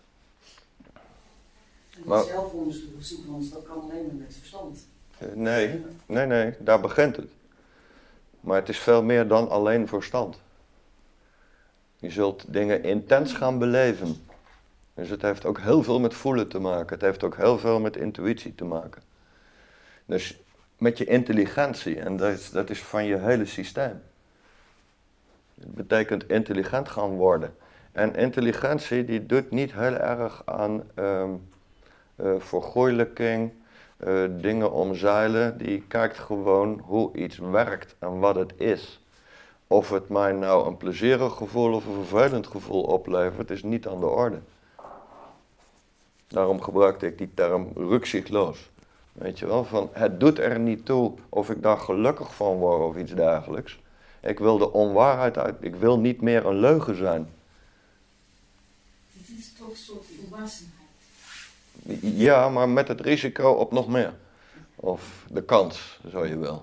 En Maar- dat zelfonderzoek zoeken, want dat kan alleen maar met verstand. Uh, nee, nee, nee, daar begint het. Maar het is veel meer dan alleen verstand. Je zult dingen intens gaan beleven. Dus het heeft ook heel veel met voelen te maken. Het heeft ook heel veel met intuïtie te maken. Dus met je intelligentie, en dat is, dat is van je hele systeem. Het betekent intelligent gaan worden. En intelligentie die doet niet heel erg aan um, uh, vergoeilijking, uh, dingen omzeilen. Die kijkt gewoon hoe iets werkt en wat het is. Of het mij nou een plezierig gevoel of een vervelend gevoel oplevert, is niet aan de orde. Daarom gebruikte ik die term rücksichtsloos. Weet je wel, van het doet er niet toe of ik daar gelukkig van word of iets dergelijks. Ik wil de onwaarheid uit, ik wil niet meer een leugen zijn. Het is toch een soort volwassenheid. Ja, maar met het risico op nog meer. Of de kans, zo je wil.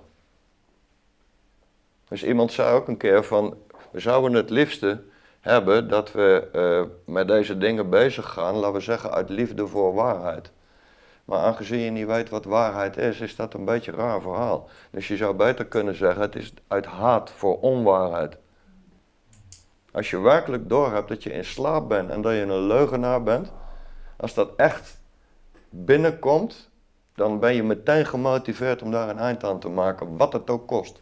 Dus iemand zei ook een keer van, we zouden het liefste hebben dat we uh, met deze dingen bezig gaan, laten we zeggen uit liefde voor waarheid. Maar aangezien je niet weet wat waarheid is, is dat een beetje een raar verhaal. Dus je zou beter kunnen zeggen, het is uit haat voor onwaarheid. Als je werkelijk doorhebt dat je in slaap bent en dat je een leugenaar bent, als dat echt binnenkomt, dan ben je meteen gemotiveerd om daar een eind aan te maken, wat het ook kost.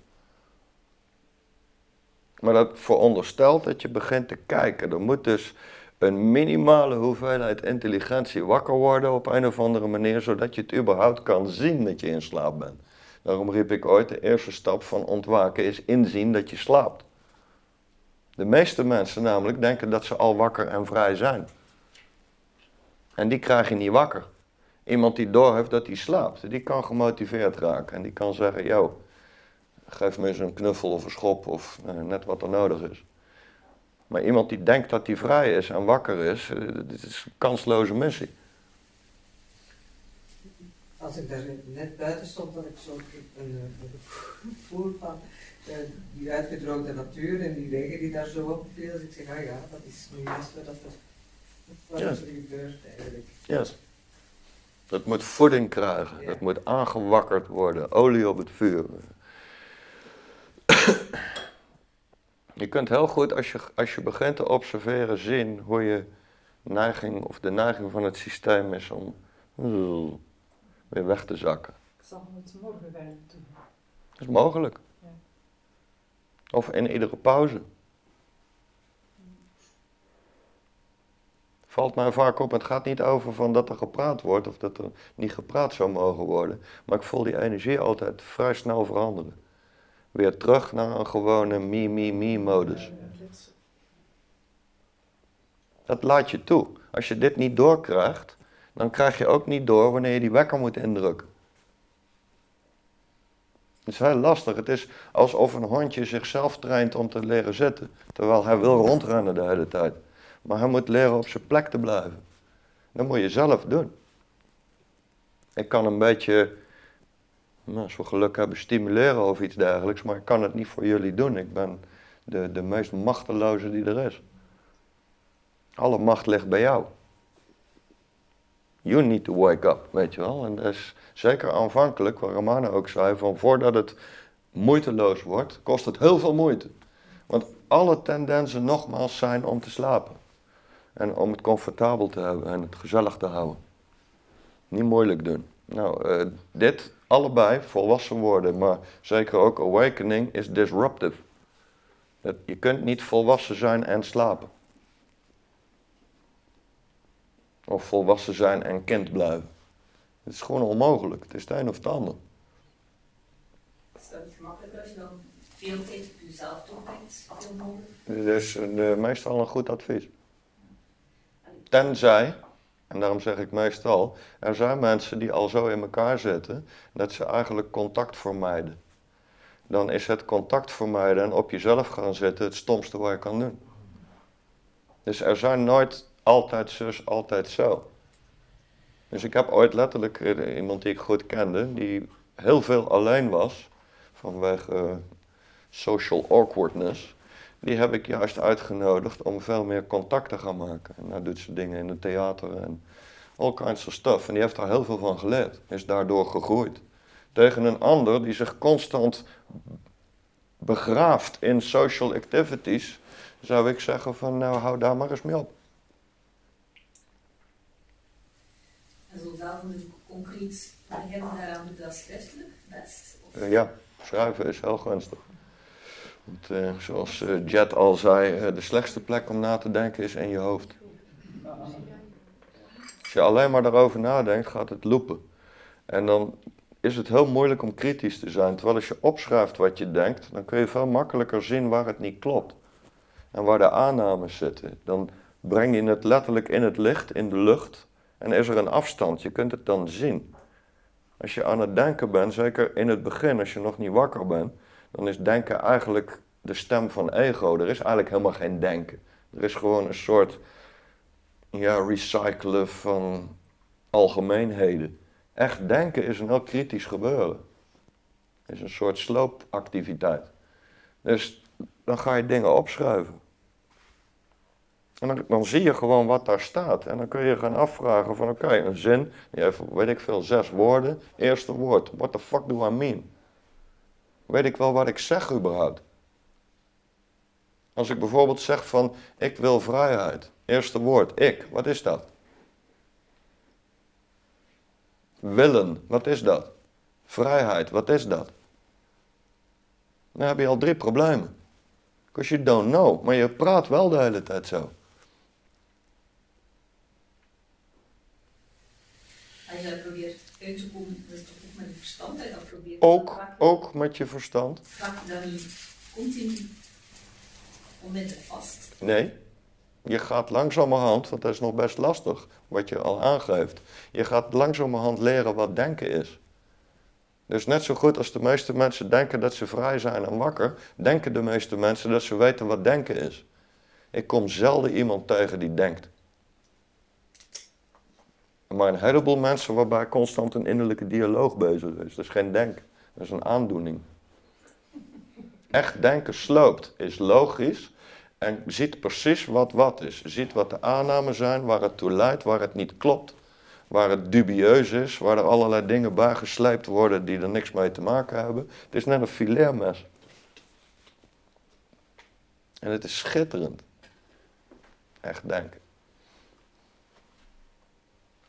Maar dat veronderstelt dat je begint te kijken. Er moet dus een minimale hoeveelheid intelligentie wakker worden op een of andere manier, zodat je het überhaupt kan zien dat je in slaap bent. Daarom riep ik ooit, de eerste stap van ontwaken is inzien dat je slaapt. De meeste mensen namelijk denken dat ze al wakker en vrij zijn. En die krijg je niet wakker. Iemand die doorheeft dat hij slaapt, die kan gemotiveerd raken. En die kan zeggen, yo, geef me eens een knuffel of een schop of uh, net wat er nodig is. Maar iemand die denkt dat hij vrij is en wakker is, uh, dit is een kansloze missie. Als ik daar net buiten stond, had ik zo een, een, een gevoel van uh, die uitgedroogde natuur en die regen die daar zo op viel. Dus ik zeg, ah ja, dat is nu juist wat, er, wat Ja. er gebeurt eigenlijk. Yes. Het moet voeding krijgen, Ja. het moet aangewakkerd worden, olie op het vuur. Je kunt heel goed, als je, als je begint te observeren, zien hoe je neiging of de neiging van het systeem is om uh, weer weg te zakken. Ik zag hem het morgen werk doen. Dat is mogelijk. Of in iedere pauze. Valt mij vaak op, het gaat niet over van dat er gepraat wordt of dat er niet gepraat zou mogen worden. Maar ik voel die energie altijd vrij snel veranderen. Weer terug naar een gewone me, me, me modus. Dat laat je toe. Als je dit niet doorkrijgt, dan krijg je ook niet door wanneer je die wekker moet indrukken. Het is heel lastig. Het is alsof een hondje zichzelf traint om te leren zitten. Terwijl hij wil rondrennen de hele tijd. Maar hij moet leren op zijn plek te blijven. Dat moet je zelf doen. Ik kan een beetje, nou, als we geluk hebben, stimuleren of iets dergelijks. Maar ik kan het niet voor jullie doen. Ik ben de, de meest machteloze die er is. Alle macht ligt bij jou. You need to wake up, weet je wel. En dat is zeker aanvankelijk, wat Ramana ook zei, van voordat het moeiteloos wordt, kost het heel veel moeite. Want alle tendensen nogmaals zijn om te slapen. En om het comfortabel te hebben en het gezellig te houden. Niet moeilijk doen. Nou, uh, dit, allebei, volwassen worden, maar zeker ook awakening, is disruptive. Dat, je kunt niet volwassen zijn en slapen. Of volwassen zijn en kind blijven. Het is gewoon onmogelijk. Het is het een of het ander. Is dat niet gemakkelijker als je dan veel tijd op jezelf toebrengt? Veel mogelijk? Dit is uh, meestal een goed advies. Tenzij, en daarom zeg ik meestal, er zijn mensen die al zo in elkaar zitten, dat ze eigenlijk contact vermijden. Dan is het contact vermijden en op jezelf gaan zitten het stomste wat je kan doen. Dus er zijn nooit altijd zus, altijd zo. Dus ik heb ooit letterlijk uh, iemand die ik goed kende, die heel veel alleen was, vanwege uh, social awkwardness. Die heb ik juist uitgenodigd om veel meer contact te gaan maken. En daar doet ze dingen in het theater en all kinds of stuff. En die heeft daar heel veel van geleerd. Is daardoor gegroeid. Tegen een ander die zich constant begraaft in social activities, zou ik zeggen van nou hou daar maar eens mee op. En zo zelf moet concreet beginnen daaraan doen, dat schriftelijk best? Of? Uh, ja, schrijven is heel gunstig. Want, uh, zoals uh, Jet al zei, uh, de slechtste plek om na te denken is in je hoofd. Als je alleen maar daarover nadenkt, gaat het loopen. En dan is het heel moeilijk om kritisch te zijn. Terwijl als je opschrijft wat je denkt, dan kun je veel makkelijker zien waar het niet klopt. En waar de aannames zitten. Dan breng je het letterlijk in het licht, in de lucht. En is er een afstand, je kunt het dan zien. Als je aan het denken bent, zeker in het begin, als je nog niet wakker bent, dan is denken eigenlijk de stem van ego. Er is eigenlijk helemaal geen denken. Er is gewoon een soort ja, recyclen van algemeenheden. Echt denken is een heel kritisch gebeuren. Het is een soort sloopactiviteit. Dus dan ga je dingen opschrijven. En dan, dan zie je gewoon wat daar staat. En dan kun je gaan afvragen van oké, okay, een zin, die heeft, weet ik veel, zes woorden. Eerste woord, what the fuck do I mean? Weet ik wel wat ik zeg überhaupt? Als ik bijvoorbeeld zeg van, ik wil vrijheid. Eerste woord, ik. Wat is dat? Willen, wat is dat? Vrijheid, wat is dat? Dan heb je al drie problemen. Because you don't know, maar je praat wel de hele tijd zo. Als je dat probeert uit te komen, dat is toch ook met je verstand, dat je dat probeert. Ook, ook met je verstand. Gaat je dan niet continu onmiddellijk vast? Nee, je gaat langzamerhand, want dat is nog best lastig, wat je al aangeeft. Je gaat langzamerhand leren wat denken is. Dus net zo goed als de meeste mensen denken dat ze vrij zijn en wakker, denken de meeste mensen dat ze weten wat denken is. Ik kom zelden iemand tegen die denkt. Maar een heleboel mensen waarbij constant een innerlijke dialoog bezig is. Dat is geen denken, dat is een aandoening. Echt denken sloopt, is logisch en ziet precies wat wat is. Ziet wat de aannames zijn, waar het toe leidt, waar het niet klopt. Waar het dubieus is, waar er allerlei dingen bij geslijpt worden die er niks mee te maken hebben. Het is net een fileermes. En het is schitterend. Echt denken.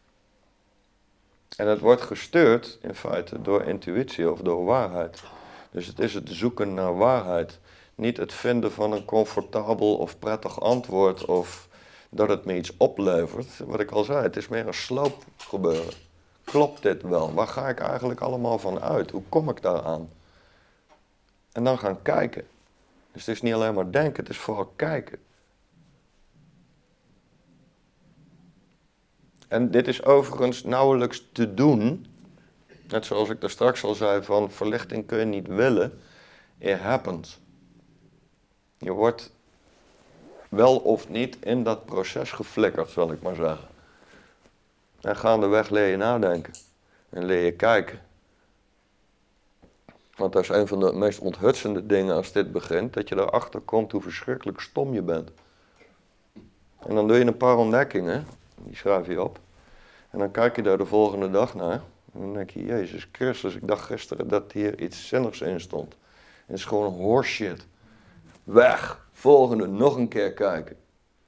En het wordt gestuurd in feite door intuïtie of door waarheid. Dus het is het zoeken naar waarheid. Niet het vinden van een comfortabel of prettig antwoord of dat het me iets oplevert. Wat ik al zei, het is meer een sloopgebeuren. Klopt dit wel? Waar ga ik eigenlijk allemaal van uit? Hoe kom ik daaraan? En dan gaan kijken. Dus het is niet alleen maar denken, het is vooral kijken. En dit is overigens nauwelijks te doen. Net zoals ik daar straks al zei, van verlichting kun je niet willen. It happens. Je wordt wel of niet in dat proces geflikkerd, zal ik maar zeggen. En gaandeweg leer je nadenken. En leer je kijken. Want dat is een van de meest onthutsende dingen als dit begint. Dat je erachter komt hoe verschrikkelijk stom je bent. En dan doe je een paar ontdekkingen. Die schrijf je op. En dan kijk je daar de volgende dag naar. En dan denk je, Jezus Christus, ik dacht gisteren dat hier iets zinnigs in stond. En het is gewoon horseshit. Weg. Volgende, nog een keer kijken.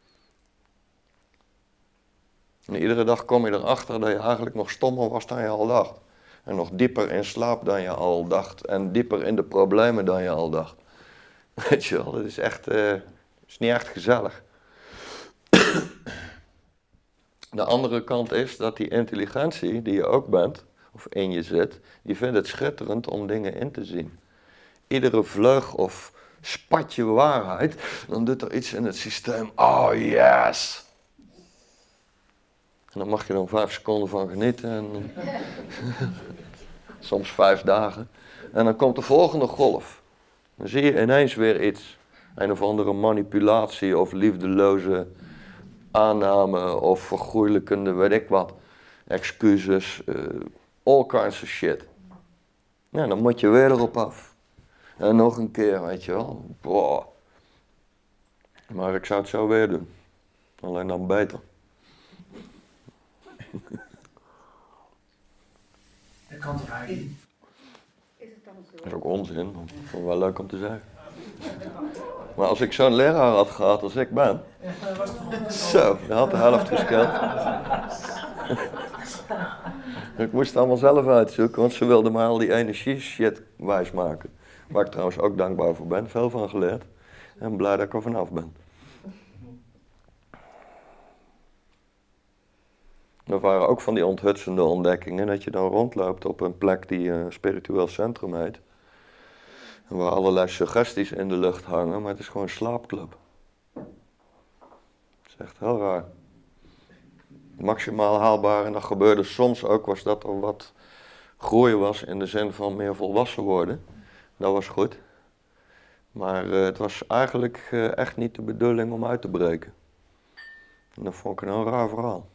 En iedere dag kom je erachter dat je eigenlijk nog stommer was dan je al dacht. En nog dieper in slaap dan je al dacht. En dieper in de problemen dan je al dacht. Weet je wel, dat is echt, uh, is niet echt gezellig. De andere kant is dat die intelligentie die je ook bent, of in je zit, die vindt het schitterend om dingen in te zien. Iedere vleug of spatje waarheid, dan doet er iets in het systeem. Oh yes! En dan mag je er vijf seconden van genieten. En, soms vijf dagen. En dan komt de volgende golf. Dan zie je ineens weer iets. Een of andere manipulatie of liefdeloze aanname of vergoeilijkende, weet ik wat. Excuses. Uh, all kinds of shit. Ja, dan moet je weer erop af. En nog een keer, weet je wel. Boah. Maar ik zou het zo weer doen. Alleen dan beter. Dat kan toch eigenlijk niet? Dat is ook onzin, want ik vond het wel leuk om te zeggen. Maar als ik zo'n leraar had gehad als ik ben, zo, dat had de helft geschild. Ik moest het allemaal zelf uitzoeken, want ze wilden mij al die energie shit wijsmaken. Waar ik trouwens ook dankbaar voor ben, veel van geleerd. En blij dat ik er vanaf ben. Er waren ook van die onthutsende ontdekkingen, dat je dan rondloopt op een plek die een spiritueel centrum heet. En waar allerlei suggesties in de lucht hangen, maar het is gewoon een slaapclub. Dat is echt heel raar. Maximaal haalbaar, en dat gebeurde soms ook, was dat er wat groei was in de zin van meer volwassen worden. Dat was goed. Maar uh, het was eigenlijk uh, echt niet de bedoeling om uit te breken. En dat vond ik een heel raar verhaal.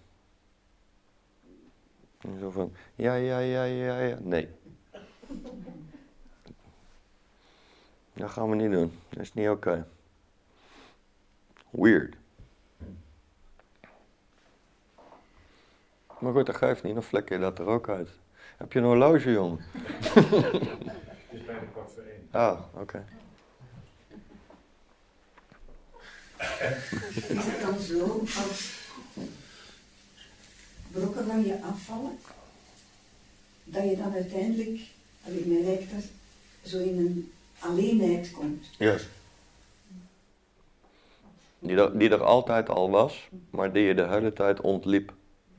En zo van, ja, ja, ja, ja, ja, nee. Dat gaan we niet doen. Dat is niet oké. Okay. Weird. Maar goed, dat geeft niet. Dan vlek je dat er ook uit. Heb je een horloge, jongen? Het is bijna kwart voor één. Ah, oké. Okay. Is het dan zo, als brokken van je afvallen, dat je dan uiteindelijk, alleen mij lijkt dat, zo in een alleenheid komt? Yes. Die er, die er altijd al was, maar die je de hele tijd ontliep.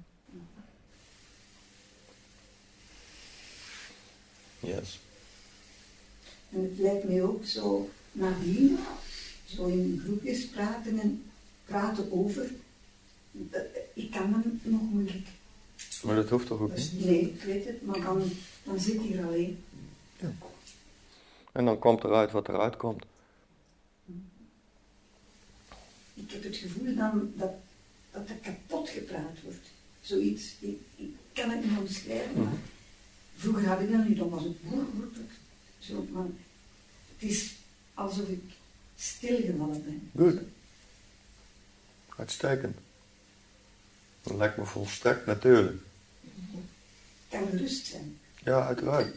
Yes. En het lijkt mij ook zo nadien, zo in groepjes praten en praten over. Ik kan dan nog moeilijk. Maar dat hoeft toch ook Dus, niet? nee, ik weet het, maar dan, dan zit ik hier alleen. Ja. En dan komt eruit wat eruit komt. Ik heb het gevoel dan dat, dat er kapot gepraat wordt. Zoiets, ik, ik kan het niet omschrijven, maar vroeger had ik dat niet, dan was het zo, maar het is alsof ik stilgevallen ben. Goed. Uitstekend. Dat lijkt me volstrekt natuurlijk. Het kan gerust zijn. Ja, uiteraard.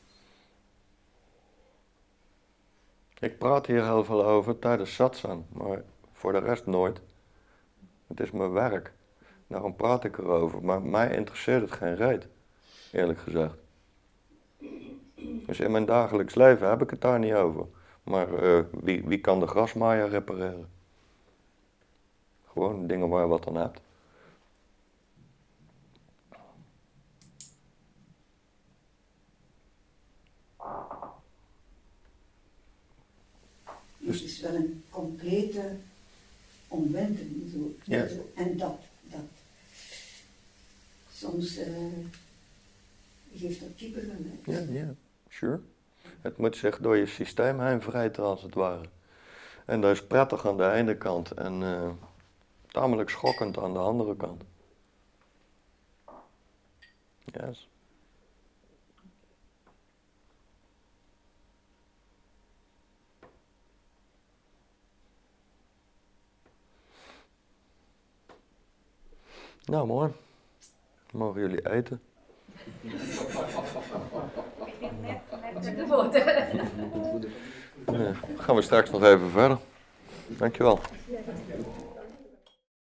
Ik praat hier heel veel over tijdens satsang, maar voor de rest nooit. Het is mijn werk. Daarom praat ik erover. Maar mij interesseert het geen reet, eerlijk gezegd. Dus in mijn dagelijks leven heb ik het daar niet over. Maar uh, wie, wie kan de grasmaaier repareren? Gewoon dingen waar je wat aan hebt. Dus het is wel een complete omwenteling. Zo. Ja. Zo. En dat, dat. Soms uh, geeft dat kippenvel. Ja, ja, sure. Het moet zich door je systeem heen vreten als het ware. En dat is prettig aan de ene kant en uh, tamelijk schokkend aan de andere kant. Yes. Nou, mooi. Mogen jullie eten? Ja, gaan we straks nog even verder. Dankjewel.